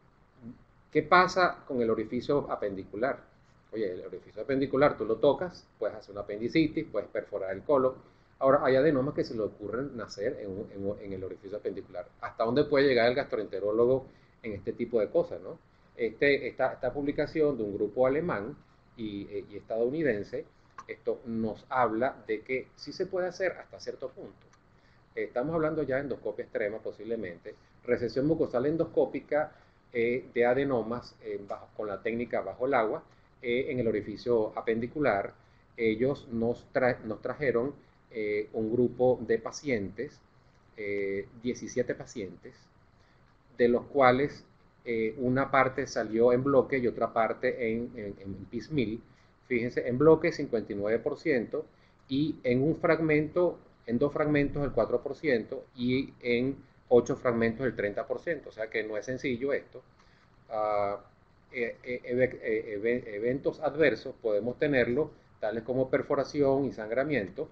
¿Qué pasa con el orificio apendicular? Oye, el orificio apendicular tú lo tocas, puedes hacer una apendicitis, puedes perforar el colon. Ahora, hay adenomas que se le ocurren nacer en, en, en el orificio apendicular. ¿Hasta dónde puede llegar el gastroenterólogo en este tipo de cosas, no? Este, esta, esta publicación de un grupo alemán y, y estadounidense, esto nos habla de que sí se puede hacer hasta cierto punto. Estamos hablando ya de endoscopia extrema posiblemente, recesión mucosal endoscópica eh, de adenomas eh, bajo, con la técnica bajo el agua eh, en el orificio apendicular. Ellos nos, tra nos trajeron eh, un grupo de pacientes, eh, diecisiete pacientes, de los cuales eh, una parte salió en bloque y otra parte en, en, en piecemeal. Fíjense, en bloque cincuenta y nueve por ciento y en un fragmento, en dos fragmentos el cuatro por ciento y en ocho fragmentos el treinta por ciento. O sea que no es sencillo esto. Uh, eh, eh, eh, eventos adversos podemos tenerlo, tales como perforación y sangramiento.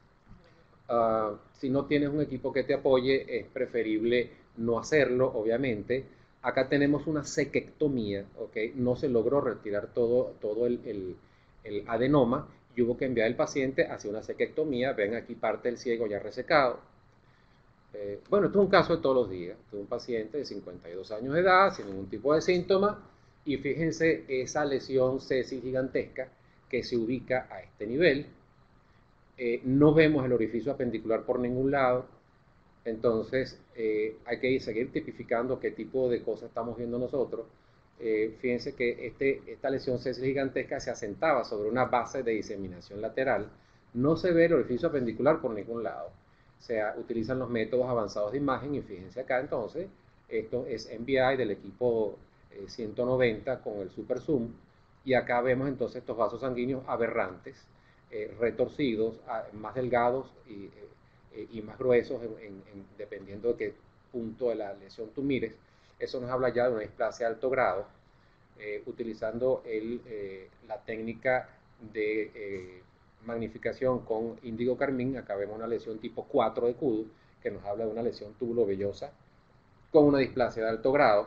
Uh, si no tienes un equipo que te apoye, es preferible no hacerlo, obviamente. Acá tenemos una sequectomía, ¿ok? No se logró retirar todo, todo el, el, el adenoma y hubo que enviar al paciente hacia una sequectomía. Ven aquí parte del ciego ya resecado. Eh, bueno, esto es un caso de todos los días. Esto es un paciente de cincuenta y dos años de edad, sin ningún tipo de síntoma. Y fíjense esa lesión cesis gigantesca que se ubica a este nivel. Eh, no vemos el orificio apendicular por ningún lado. Entonces, eh, hay que seguir tipificando qué tipo de cosas estamos viendo nosotros. Eh, fíjense que este, esta lesión cesis gigantesca se asentaba sobre una base de diseminación lateral. No se ve el orificio apendicular por ningún lado. O sea, utilizan los métodos avanzados de imagen y fíjense acá entonces, esto es M V I del equipo eh, ciento noventa con el super zoom y acá vemos entonces estos vasos sanguíneos aberrantes, eh, retorcidos, a, más delgados y, eh, y más gruesos en, en, en, dependiendo de qué punto de la lesión tú mires. Eso nos habla ya de una displasia de alto grado, eh, utilizando el, eh, la técnica de eh, magnificación con índigo carmín. Acá vemos una lesión tipo cuatro de Kudu, que nos habla de una lesión tubulovellosa con una displasia de alto grado.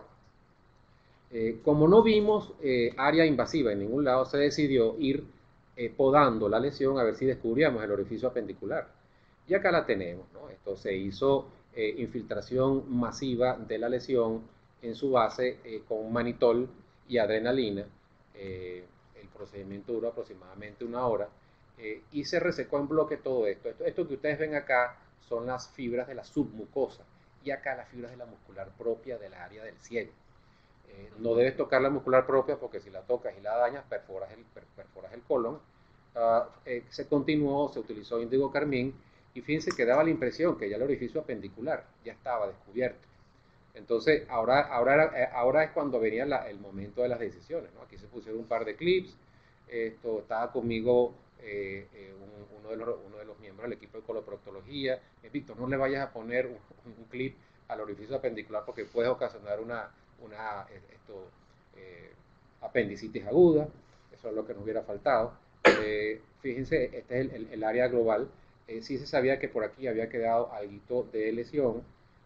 Eh, como no vimos eh, área invasiva en ningún lado, se decidió ir eh, podando la lesión a ver si descubríamos el orificio apendicular. Y acá la tenemos, ¿no? Esto se hizo eh, infiltración masiva de la lesión en su base eh, con manitol y adrenalina. Eh, el procedimiento duró aproximadamente una hora. Eh, y se resecó en bloque todo esto. esto. Esto que ustedes ven acá son las fibras de la submucosa y acá las fibras de la muscular propia del área del ciego. Eh, no debes tocar la muscular propia porque si la tocas y la dañas, perforas el, per, perforas el colon. Uh, eh, se continuó, se utilizó índigo carmín y fíjense que daba la impresión que ya el orificio apendicular ya estaba descubierto. Entonces, ahora, ahora, era, eh, ahora es cuando venía la, el momento de las decisiones, ¿no? Aquí se pusieron un par de clips, esto, estaba conmigo eh, eh, un, uno, de los, uno de los miembros del equipo de coloproctología, eh, Víctor, no le vayas a poner un, un, clip al orificio apendicular porque puede ocasionar una, una esto, eh, apendicitis aguda, eso es lo que nos hubiera faltado. Eh, fíjense, este es el, el, el área global, eh, sí se sabía que por aquí había quedado algo de lesión,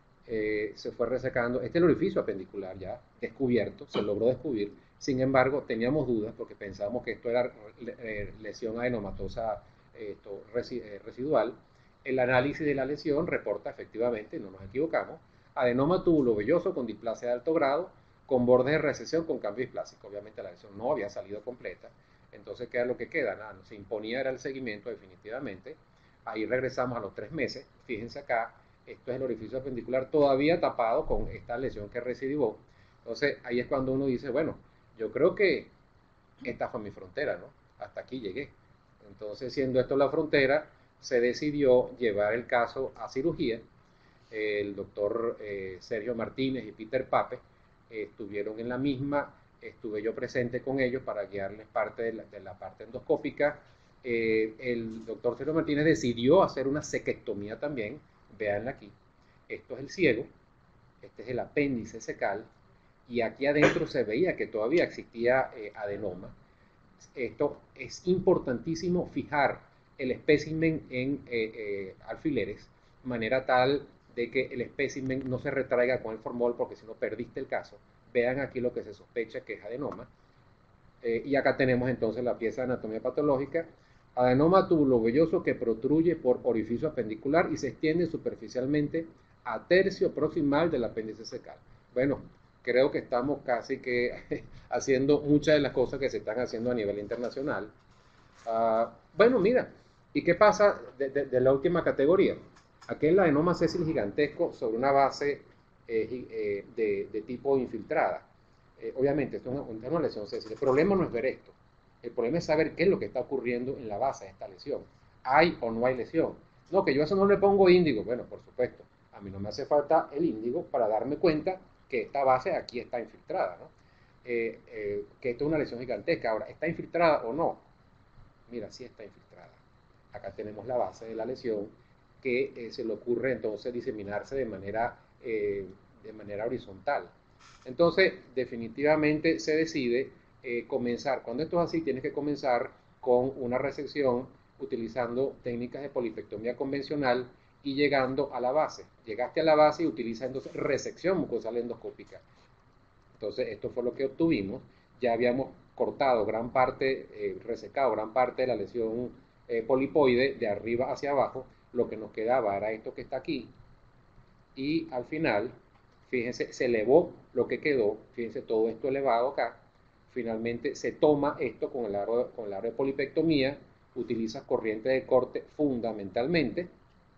eh, se fue resecando. Este es el orificio apendicular ya descubierto, se logró descubrir. Sin embargo, teníamos dudas porque pensábamos que esto era eh, lesión adenomatosa esto, residual. El análisis de la lesión reporta efectivamente, no nos equivocamos, adenoma tubulovelloso con displasia de alto grado, con bordes de recesión con cambio displásico. Obviamente la lesión no había salido completa. Entonces, ¿qué es lo que queda? Nada, se imponía era el seguimiento definitivamente. Ahí regresamos a los tres meses. Fíjense acá, esto es el orificio apendicular todavía tapado con esta lesión que recidivó. Entonces, ahí es cuando uno dice, bueno, yo creo que esta fue mi frontera, ¿no? Hasta aquí llegué. Entonces, siendo esto la frontera, se decidió llevar el caso a cirugía. El doctor eh, Sergio Martínez y Peter Pape eh, estuvieron en la misma, estuve yo presente con ellos para guiarles parte de la, de la parte endoscópica. Eh, el doctor Sergio Martínez decidió hacer una sequectomía también, véanla aquí, esto es el ciego, este es el apéndice secal, y aquí adentro se veía que todavía existía eh, adenoma. Esto es importantísimo fijar el espécimen en eh, eh, alfileres, de manera tal de que el espécimen no se retraiga con el formol, porque si no perdiste el caso. Vean aquí lo que se sospecha que es adenoma. Eh, y acá tenemos entonces la pieza de anatomía patológica. Adenoma tubulovelloso que protruye por orificio apendicular y se extiende superficialmente a tercio proximal del apéndice secal. Bueno, creo que estamos casi que haciendo muchas de las cosas que se están haciendo a nivel internacional. Uh, bueno, mira, ¿y qué pasa de, de, de la última categoría? Aquel adenoma sésil gigantesco sobre una base eh, eh, de, de tipo infiltrada. Eh, obviamente, esto es una, una lesión sésil. El problema no es ver esto. El problema es saber qué es lo que está ocurriendo en la base de esta lesión. ¿Hay o no hay lesión? No, que yo a eso no le pongo índigo. Bueno, por supuesto, a mí no me hace falta el índigo para darme cuenta que esta base aquí está infiltrada, ¿no? Eh, eh, que esto es una lesión gigantesca. Ahora, ¿está infiltrada o no? Mira, sí está infiltrada. Acá tenemos la base de la lesión que eh, se le ocurre entonces diseminarse de manera, eh, de manera horizontal. Entonces, definitivamente se decide eh, comenzar, cuando esto es así, tienes que comenzar con una resección utilizando técnicas de polipectomía convencional y llegando a la base. Llegaste a la base y utiliza entonces resección mucosal endoscópica. Entonces, esto fue lo que obtuvimos. Ya habíamos cortado gran parte, eh, resecado gran parte de la lesión eh, polipoide de arriba hacia abajo. Lo que nos quedaba era esto que está aquí. Y al final, fíjense, se elevó lo que quedó. Fíjense, todo esto elevado acá. Finalmente se toma esto con el aro, con el aro de polipectomía. Utilizas corriente de corte fundamentalmente.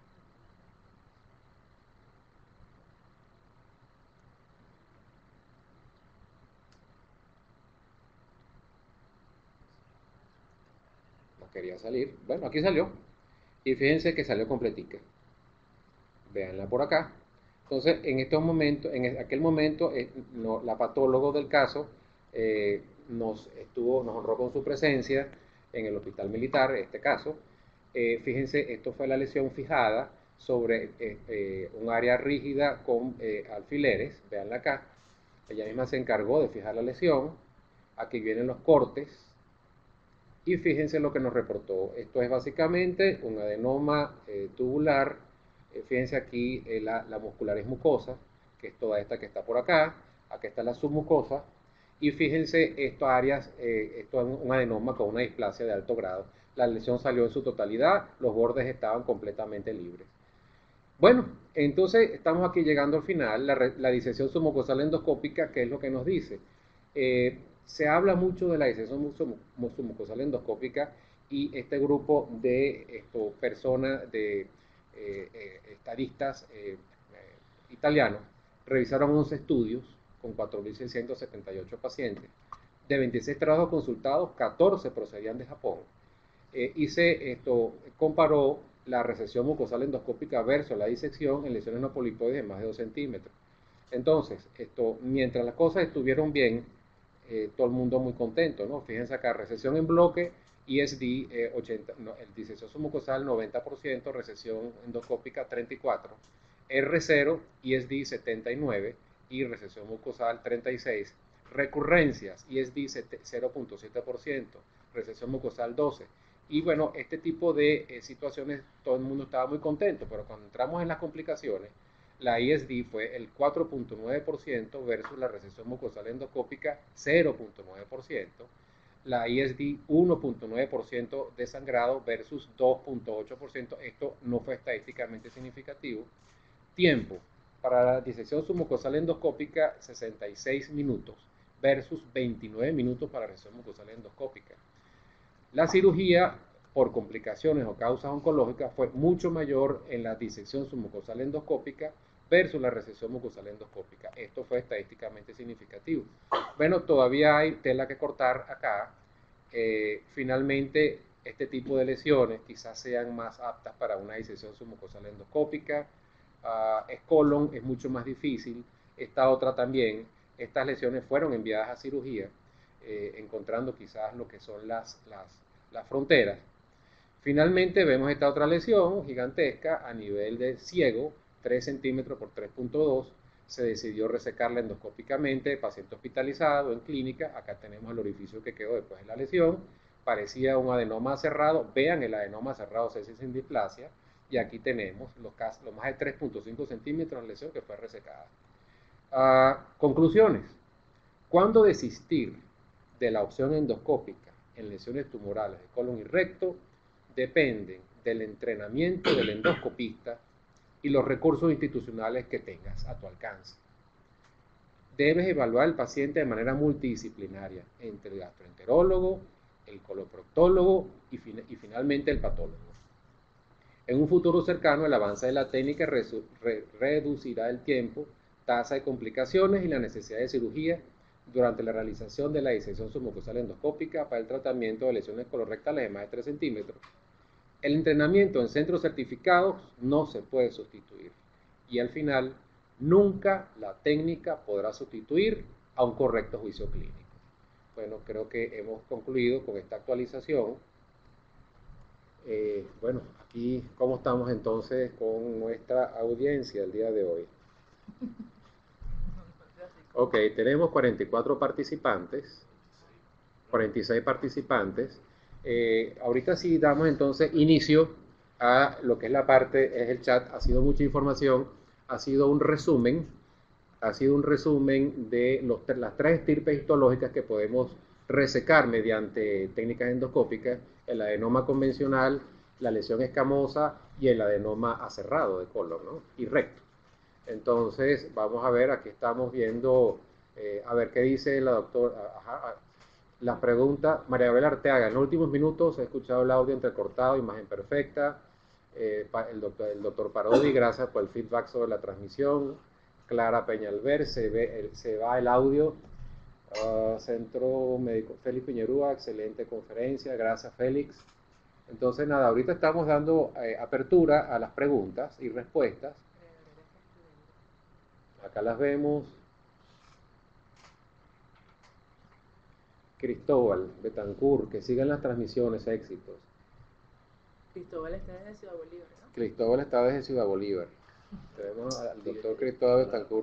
Quería salir, bueno, aquí salió, y fíjense que salió completica, véanla por acá. Entonces, en estos momentos, en aquel momento, eh, no, la patólogo del caso eh, nos estuvo, nos honró con su presencia en el hospital militar, en este caso. Eh, fíjense, esto fue la lesión fijada sobre eh, eh, un área rígida con eh, alfileres, véanla acá. Ella misma se encargó de fijar la lesión. Aquí vienen los cortes. Y fíjense lo que nos reportó. Esto es básicamente un adenoma eh, tubular. Eh, fíjense aquí eh, la, la muscularis mucosa, que es toda esta que está por acá. Aquí está la submucosa. Y fíjense estas áreas, eh, esto es un adenoma con una displasia de alto grado. La lesión salió en su totalidad, los bordes estaban completamente libres. Bueno, entonces estamos aquí llegando al final, la, la disección submucosal endoscópica, ¿qué es lo que nos dice? Eh, se habla mucho de la disección submucosal endoscópica y este grupo de esto, personas, de eh, eh, estadistas eh, eh, italianos, revisaron unos estudios con cuatro mil seiscientos setenta y ocho pacientes. De veintiséis trabajos consultados, catorce procedían de Japón. Eh, y se esto, comparó la resección mucosal endoscópica versus la disección en lesiones no polipoides de más de dos centímetros. Entonces, esto, mientras las cosas estuvieron bien, eh, todo el mundo muy contento, ¿no? Fíjense acá, resección en bloque, I S D, eh, ochenta, no, el disección submucosal noventa por ciento, resección endoscópica treinta y cuatro por ciento, R cero, I S D setenta y nueve por ciento y resección mucosal treinta y seis por ciento. Recurrencias, I S D cero punto siete por ciento, resección mucosal doce por ciento. Y bueno, este tipo de eh, situaciones, todo el mundo estaba muy contento, pero cuando entramos en las complicaciones, la I S D fue el cuatro punto nueve por ciento versus la resección mucosal endoscópica cero punto nueve por ciento. La I S D uno punto nueve por ciento de sangrado versus dos punto ocho por ciento. Esto no fue estadísticamente significativo. Tiempo para la disección submucosal endoscópica sesenta y seis minutos versus veintinueve minutos para la resección mucosal endoscópica. La cirugía por complicaciones o causas oncológicas fue mucho mayor en la disección submucosal endoscópica versus la resección mucosal endoscópica. Esto fue estadísticamente significativo. Bueno, todavía hay tela que cortar acá. Eh, finalmente, este tipo de lesiones quizás sean más aptas para una disección submucosal endoscópica. Uh, es colon, es mucho más difícil. Esta otra también. Estas lesiones fueron enviadas a cirugía, eh, encontrando quizás lo que son las, las, las fronteras. Finalmente vemos esta otra lesión gigantesca a nivel de ciego, tres centímetros por tres punto dos. Se decidió resecarla endoscópicamente, paciente hospitalizado en clínica. Acá tenemos el orificio que quedó después de la lesión. Parecía un adenoma cerrado. Vean el adenoma cerrado sepsis sin displasia. Y aquí tenemos los, casos, los más de tres punto cinco centímetros de lesión que fue resecada. Uh, conclusiones. ¿Cuándo desistir de la opción endoscópica en lesiones tumorales de colon y recto? Dependen del entrenamiento del endoscopista y los recursos institucionales que tengas a tu alcance. Debes evaluar al paciente de manera multidisciplinaria entre el gastroenterólogo, el coloproctólogo y, fin y finalmente el patólogo. En un futuro cercano, el avance de la técnica re re reducirá el tiempo, tasa de complicaciones y la necesidad de cirugía durante la realización de la disección submucosal endoscópica para el tratamiento de lesiones colorectales de más de tres centímetros. El entrenamiento en centros certificados no se puede sustituir y al final nunca la técnica podrá sustituir a un correcto juicio clínico. Bueno, creo que hemos concluido con esta actualización. Eh, bueno, aquí cómo estamos entonces con nuestra audiencia el día de hoy. Ok, tenemos cuarenta y cuatro participantes, cuarenta y seis participantes. Eh, ahorita sí damos entonces inicio a lo que es la parte, es el chat. Ha sido mucha información, ha sido un resumen, ha sido un resumen de los, las tres estirpes histológicas que podemos resecar mediante técnicas endoscópicas: el adenoma convencional, la lesión escamosa y el adenoma aserrado de colon, ¿no? Y recto. Entonces, vamos a ver, aquí estamos viendo, eh, a ver qué dice la doctora. Ajá, la pregunta, María Abel Arteaga: en los últimos minutos he escuchado el audio entrecortado, imagen perfecta. Eh, el, doctor, el doctor Parodi, gracias por el feedback sobre la transmisión. Clara Peñalver, se, ve el, se va el audio. Uh, Centro Médico Félix Piñerúa, excelente conferencia, gracias Félix. Entonces nada, ahorita estamos dando eh, apertura a las preguntas y respuestas. Acá las vemos. Cristóbal Betancourt, que sigan las transmisiones, éxitos. Cristóbal está desde Ciudad Bolívar, ¿no? Cristóbal está desde Ciudad Bolívar. Tenemos al doctor Cristóbal Betancourt.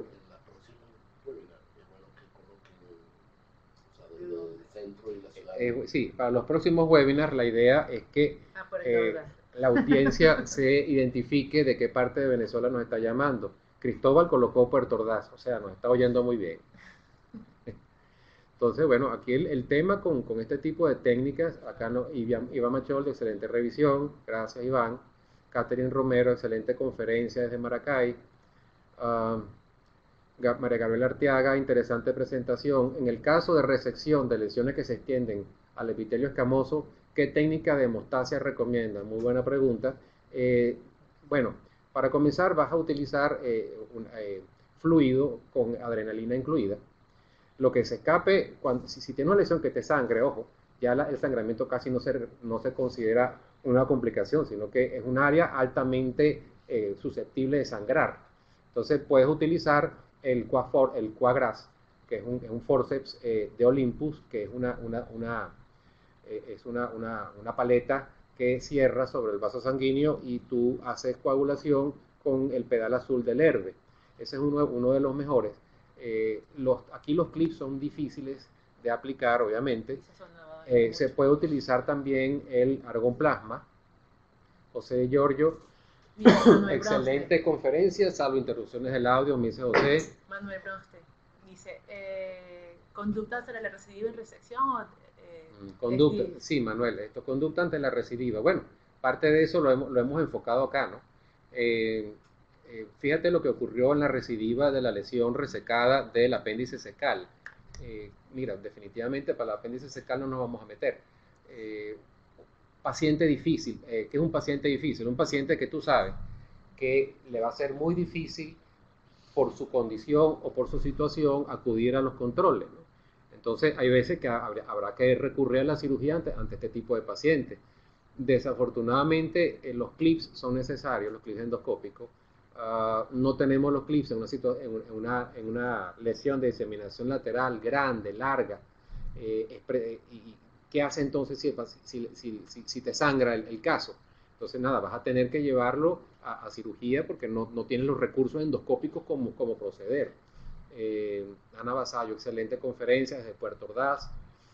Eh, sí, para los próximos webinars la idea es que ah, eh, la audiencia se identifique de qué parte de Venezuela nos está llamando. Cristóbal colocó Puerto Ordaz, o sea, nos está oyendo muy bien. Entonces, bueno, aquí el, el tema con, con este tipo de técnicas, acá no, Iván, Iván Machol, de excelente revisión, gracias Iván. Catherine Romero, excelente conferencia desde Maracay. Uh, María Gabriela Arteaga, interesante presentación. En el caso de resección de lesiones que se extienden al epitelio escamoso, ¿qué técnica de hemostasia recomienda? Muy buena pregunta. Eh, bueno, para comenzar vas a utilizar eh, un, eh, fluido con adrenalina incluida. Lo que se escape, cuando, si, si tienes una lesión que te sangre, ojo, ya la, el sangramiento casi no se, no se considera una complicación, sino que es un área altamente eh, susceptible de sangrar. Entonces puedes utilizar el, Quafor, el Quagras, que es un, es un forceps eh, de Olympus, que es una, una, una, eh, es una, una, una paleta que cierra sobre el vaso sanguíneo y tú haces coagulación con el pedal azul del Herbe. Ese es uno, uno de los mejores. Eh, los, aquí los clips son difíciles de aplicar, obviamente. Eh, se puede utilizar también el argón plasma. José Giorgio, excelente Bronste. Conferencia, salvo interrupciones del audio, me dice José. Manuel Bronste dice, eh, ¿conducta ante la recidiva en resección? O, eh, conducta, sí, Manuel, esto, conducta ante la recidiva. Bueno, parte de eso lo hemos, lo hemos enfocado acá, ¿no? Eh, eh, fíjate lo que ocurrió en la recidiva de la lesión resecada del apéndice cecal. Eh, mira, definitivamente para el apéndice cecal no nos vamos a meter. Eh, paciente difícil, eh, ¿qué es un paciente difícil? Un paciente que tú sabes que le va a ser muy difícil por su condición o por su situación acudir a los controles, ¿no? Entonces hay veces que habrá, habrá que recurrir a la cirugía ante, ante este tipo de pacientes. Desafortunadamente eh, los clips son necesarios, los clips endoscópicos. Uh, no tenemos los clips en una, en, una, en una lesión de diseminación lateral grande, larga. Eh, y, ¿Qué hace entonces si, si, si, si, si te sangra el, el caso? Entonces nada, vas a tener que llevarlo a, a cirugía porque no, no tienes los recursos endoscópicos como, como proceder. Eh, Ana Basayo, excelente conferencia desde Puerto Ordaz.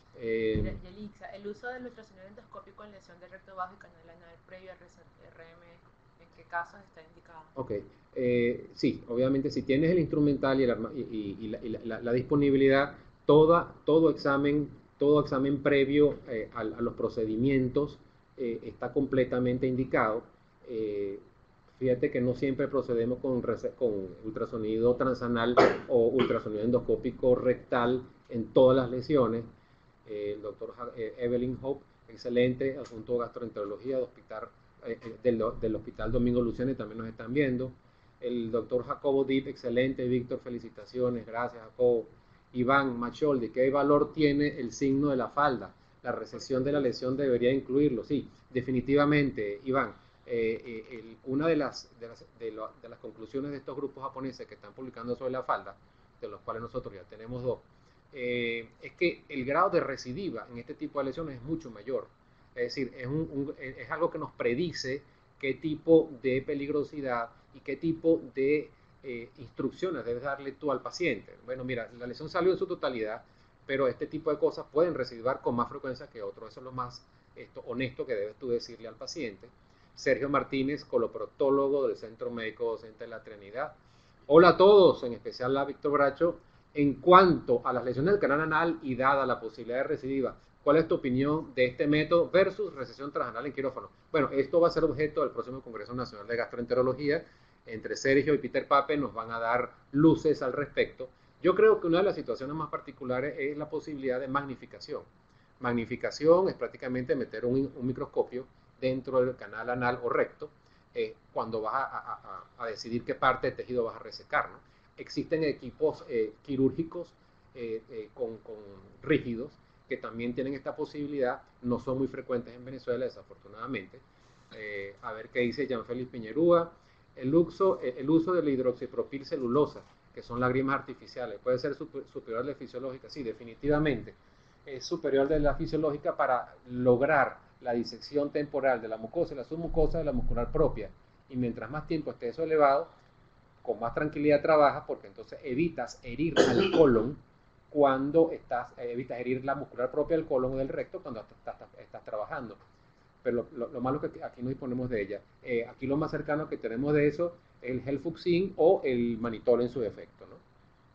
Eh, Yelixa, el uso del ultrasonido endoscópico en lesión del recto bajo y canal anal previo al R M, ¿en qué casos está indicado? Ok, eh, sí, obviamente si tienes el instrumental y, el arma, y, y, y, la, y la, la disponibilidad, toda, todo examen, todo examen previo eh, a, a los procedimientos eh, está completamente indicado. Eh, fíjate que no siempre procedemos con, con ultrasonido transanal o ultrasonido endoscópico rectal en todas las lesiones. Eh, el doctor eh, Evelyn Hope, excelente, asunto de gastroenterología del hospital, eh, del, del hospital Domingo Luciani, también nos están viendo. El doctor Jacobo Deep, excelente. Víctor, felicitaciones, gracias Jacobo. Iván Macholdi, ¿qué valor tiene el signo de la falda? La recesión de la lesión debería incluirlo. Sí, definitivamente, Iván. Eh, eh, el, una de las, de, las, de, lo, de las conclusiones de estos grupos japoneses que están publicando sobre la falda, de los cuales nosotros ya tenemos dos, eh, es que el grado de recidiva en este tipo de lesiones es mucho mayor. Es decir, es, un, un, es algo que nos predice qué tipo de peligrosidad y qué tipo de eh, instrucciones debes darle tú al paciente. Bueno, mira, la lesión salió en su totalidad, pero este tipo de cosas pueden recidivar con más frecuencia que otros. Eso es lo más esto, honesto que debes tú decirle al paciente. Sergio Martínez, coloproctólogo del Centro Médico Docente de la Trinidad. Hola a todos, en especial a Víctor Bracho. En cuanto a las lesiones del canal anal y dada la posibilidad de recidiva, ¿cuál es tu opinión de este método versus resección transanal en quirófano? Bueno, esto va a ser objeto del próximo Congreso Nacional de Gastroenterología. Entre Sergio y Peter Pape nos van a dar luces al respecto. Yo creo que una de las situaciones más particulares es la posibilidad de magnificación. Magnificación es prácticamente meter un, un microscopio dentro del canal anal o recto eh, cuando vas a, a, a, a decidir qué parte de tejido vas a resecar, ¿no? Existen equipos eh, quirúrgicos eh, eh, con, con rígidos que también tienen esta posibilidad, no son muy frecuentes en Venezuela desafortunadamente. Eh, a ver qué dice Jean-Félix Piñerúa. El uso, el uso de la hidroxipropil celulosa, que son lágrimas artificiales, puede ser super, superior a la fisiológica. Sí, definitivamente es superior a la fisiológica para lograr la disección temporal de la mucosa y la submucosa de la muscular propia. Y mientras más tiempo esté eso elevado, con más tranquilidad trabajas, porque entonces evitas herir al colon cuando estás, eh, evitas herir la muscular propia del colon o del recto cuando estás, estás, estás trabajando. Pero lo, lo, lo malo es que aquí no disponemos de ella. Eh, aquí lo más cercano que tenemos de eso es el Helfuxin o el manitol en su defecto, ¿no?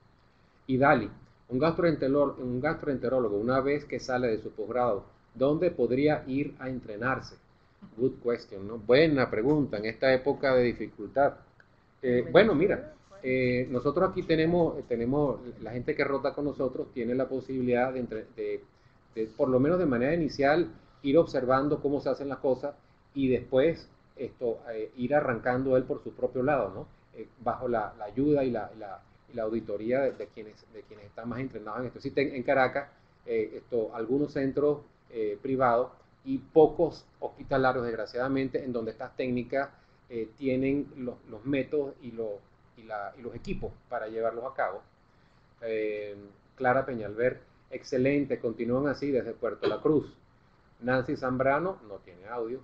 Y Dali, un gastroenterólogo, un gastroenterólogo, una vez que sale de su posgrado, ¿dónde podría ir a entrenarse? Good question, ¿no? Buena pregunta en esta época de dificultad. Eh, bueno, mira, eh, nosotros aquí tenemos, tenemos, la gente que rota con nosotros tiene la posibilidad de, entre, de, de, por lo menos de manera inicial, ir observando cómo se hacen las cosas y después esto, eh, ir arrancando él por su propio lado, ¿no? Eh, bajo la, la ayuda y la, la, y la auditoría de, de, quienes, de quienes están más entrenados en esto. Existen en Caracas eh, esto, algunos centros eh, privados y pocos hospitalarios, desgraciadamente, en donde estas técnicas eh, tienen los, los métodos y, lo, y, la, y los equipos para llevarlos a cabo. Eh, Clara Peñalver, excelente, continúan así desde Puerto La Cruz. Nancy Zambrano, no tiene audio.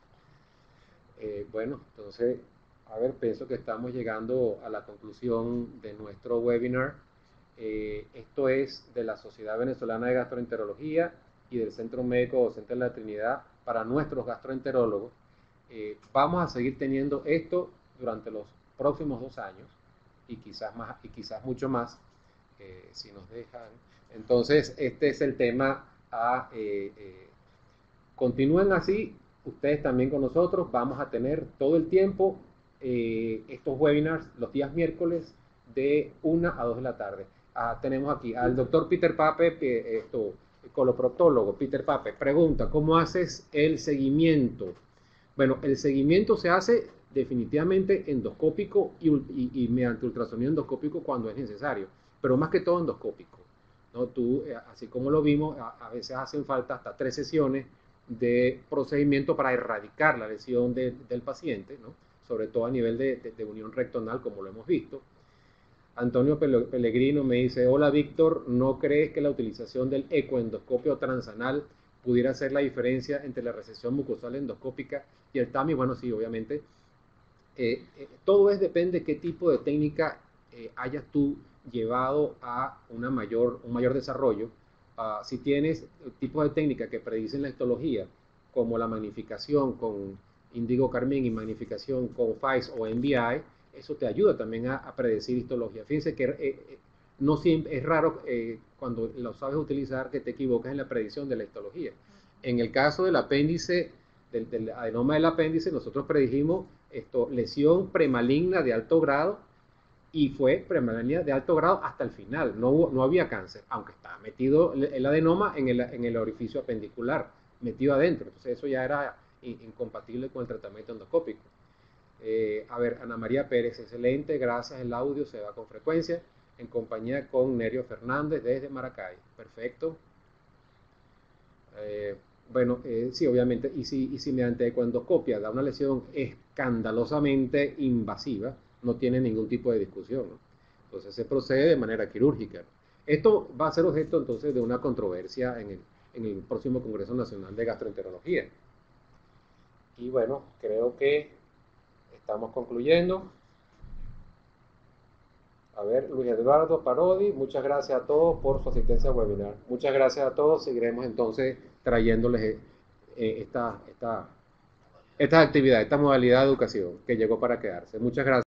Eh, bueno, entonces, a ver, pienso que estamos llegando a la conclusión de nuestro webinar. Eh, esto es de la Sociedad Venezolana de Gastroenterología y del Centro Médico Docente de la Trinidad para nuestros gastroenterólogos. Eh, vamos a seguir teniendo esto durante los próximos dos años y quizás más y quizás mucho más, eh, si nos dejan. Entonces, este es el tema a eh, eh, continúen así, ustedes también con nosotros. Vamos a tener todo el tiempo eh, estos webinars los días miércoles de una a dos de la tarde. Ah, tenemos aquí al doctor Peter Pape, eh, esto, coloproctólogo. Peter Pape pregunta, ¿cómo haces el seguimiento? Bueno, el seguimiento se hace definitivamente endoscópico y, y, y mediante ultrasonido endoscópico cuando es necesario, pero más que todo endoscópico, ¿no? Tú, eh, así como lo vimos, a, a veces hacen falta hasta tres sesiones de procedimiento para erradicar la lesión de, del paciente, ¿no? Sobre todo a nivel de, de, de unión rectonal, como lo hemos visto. Antonio Pellegrino me dice, hola Víctor, ¿no crees que la utilización del ecoendoscopio transanal pudiera hacer la diferencia entre la resección mucosal endoscópica y el T A M I? Bueno, sí, obviamente. Eh, eh, todo es, depende de qué tipo de técnica eh, hayas tú llevado a una mayor, un mayor desarrollo. Uh, si tienes tipos de técnica que predicen la histología, como la magnificación con índigo carmín y magnificación con F I S o M B I, eso te ayuda también a, a predecir histología. Fíjense que eh, no siempre, es raro eh, cuando lo sabes utilizar que te equivocas en la predicción de la histología. En el caso del apéndice, del, del adenoma del apéndice, nosotros predijimos esto, lesión premaligna de alto grado, y fue premaligna de alto grado hasta el final. No, hubo, no había cáncer, aunque estaba metido el adenoma en el, en el orificio apendicular, metido adentro. Entonces eso ya era incompatible con el tratamiento endoscópico. Eh, a ver, Ana María Pérez, excelente, gracias, el audio se va con frecuencia, en compañía con Nerio Fernández desde Maracay. Perfecto. Eh, bueno, eh, sí, obviamente, y si, y si mediante ecoendoscopia da una lesión escandalosamente invasiva, no tiene ningún tipo de discusión, ¿no? Entonces se procede de manera quirúrgica. Esto va a ser objeto entonces de una controversia en el, en el próximo Congreso Nacional de Gastroenterología. Y bueno, creo que estamos concluyendo. A ver, Luis Eduardo Parodi, muchas gracias a todos por su asistencia al webinar. Muchas gracias a todos. Seguiremos entonces trayéndoles eh, esta, esta, esta actividad, esta modalidad de educación que llegó para quedarse. Muchas gracias.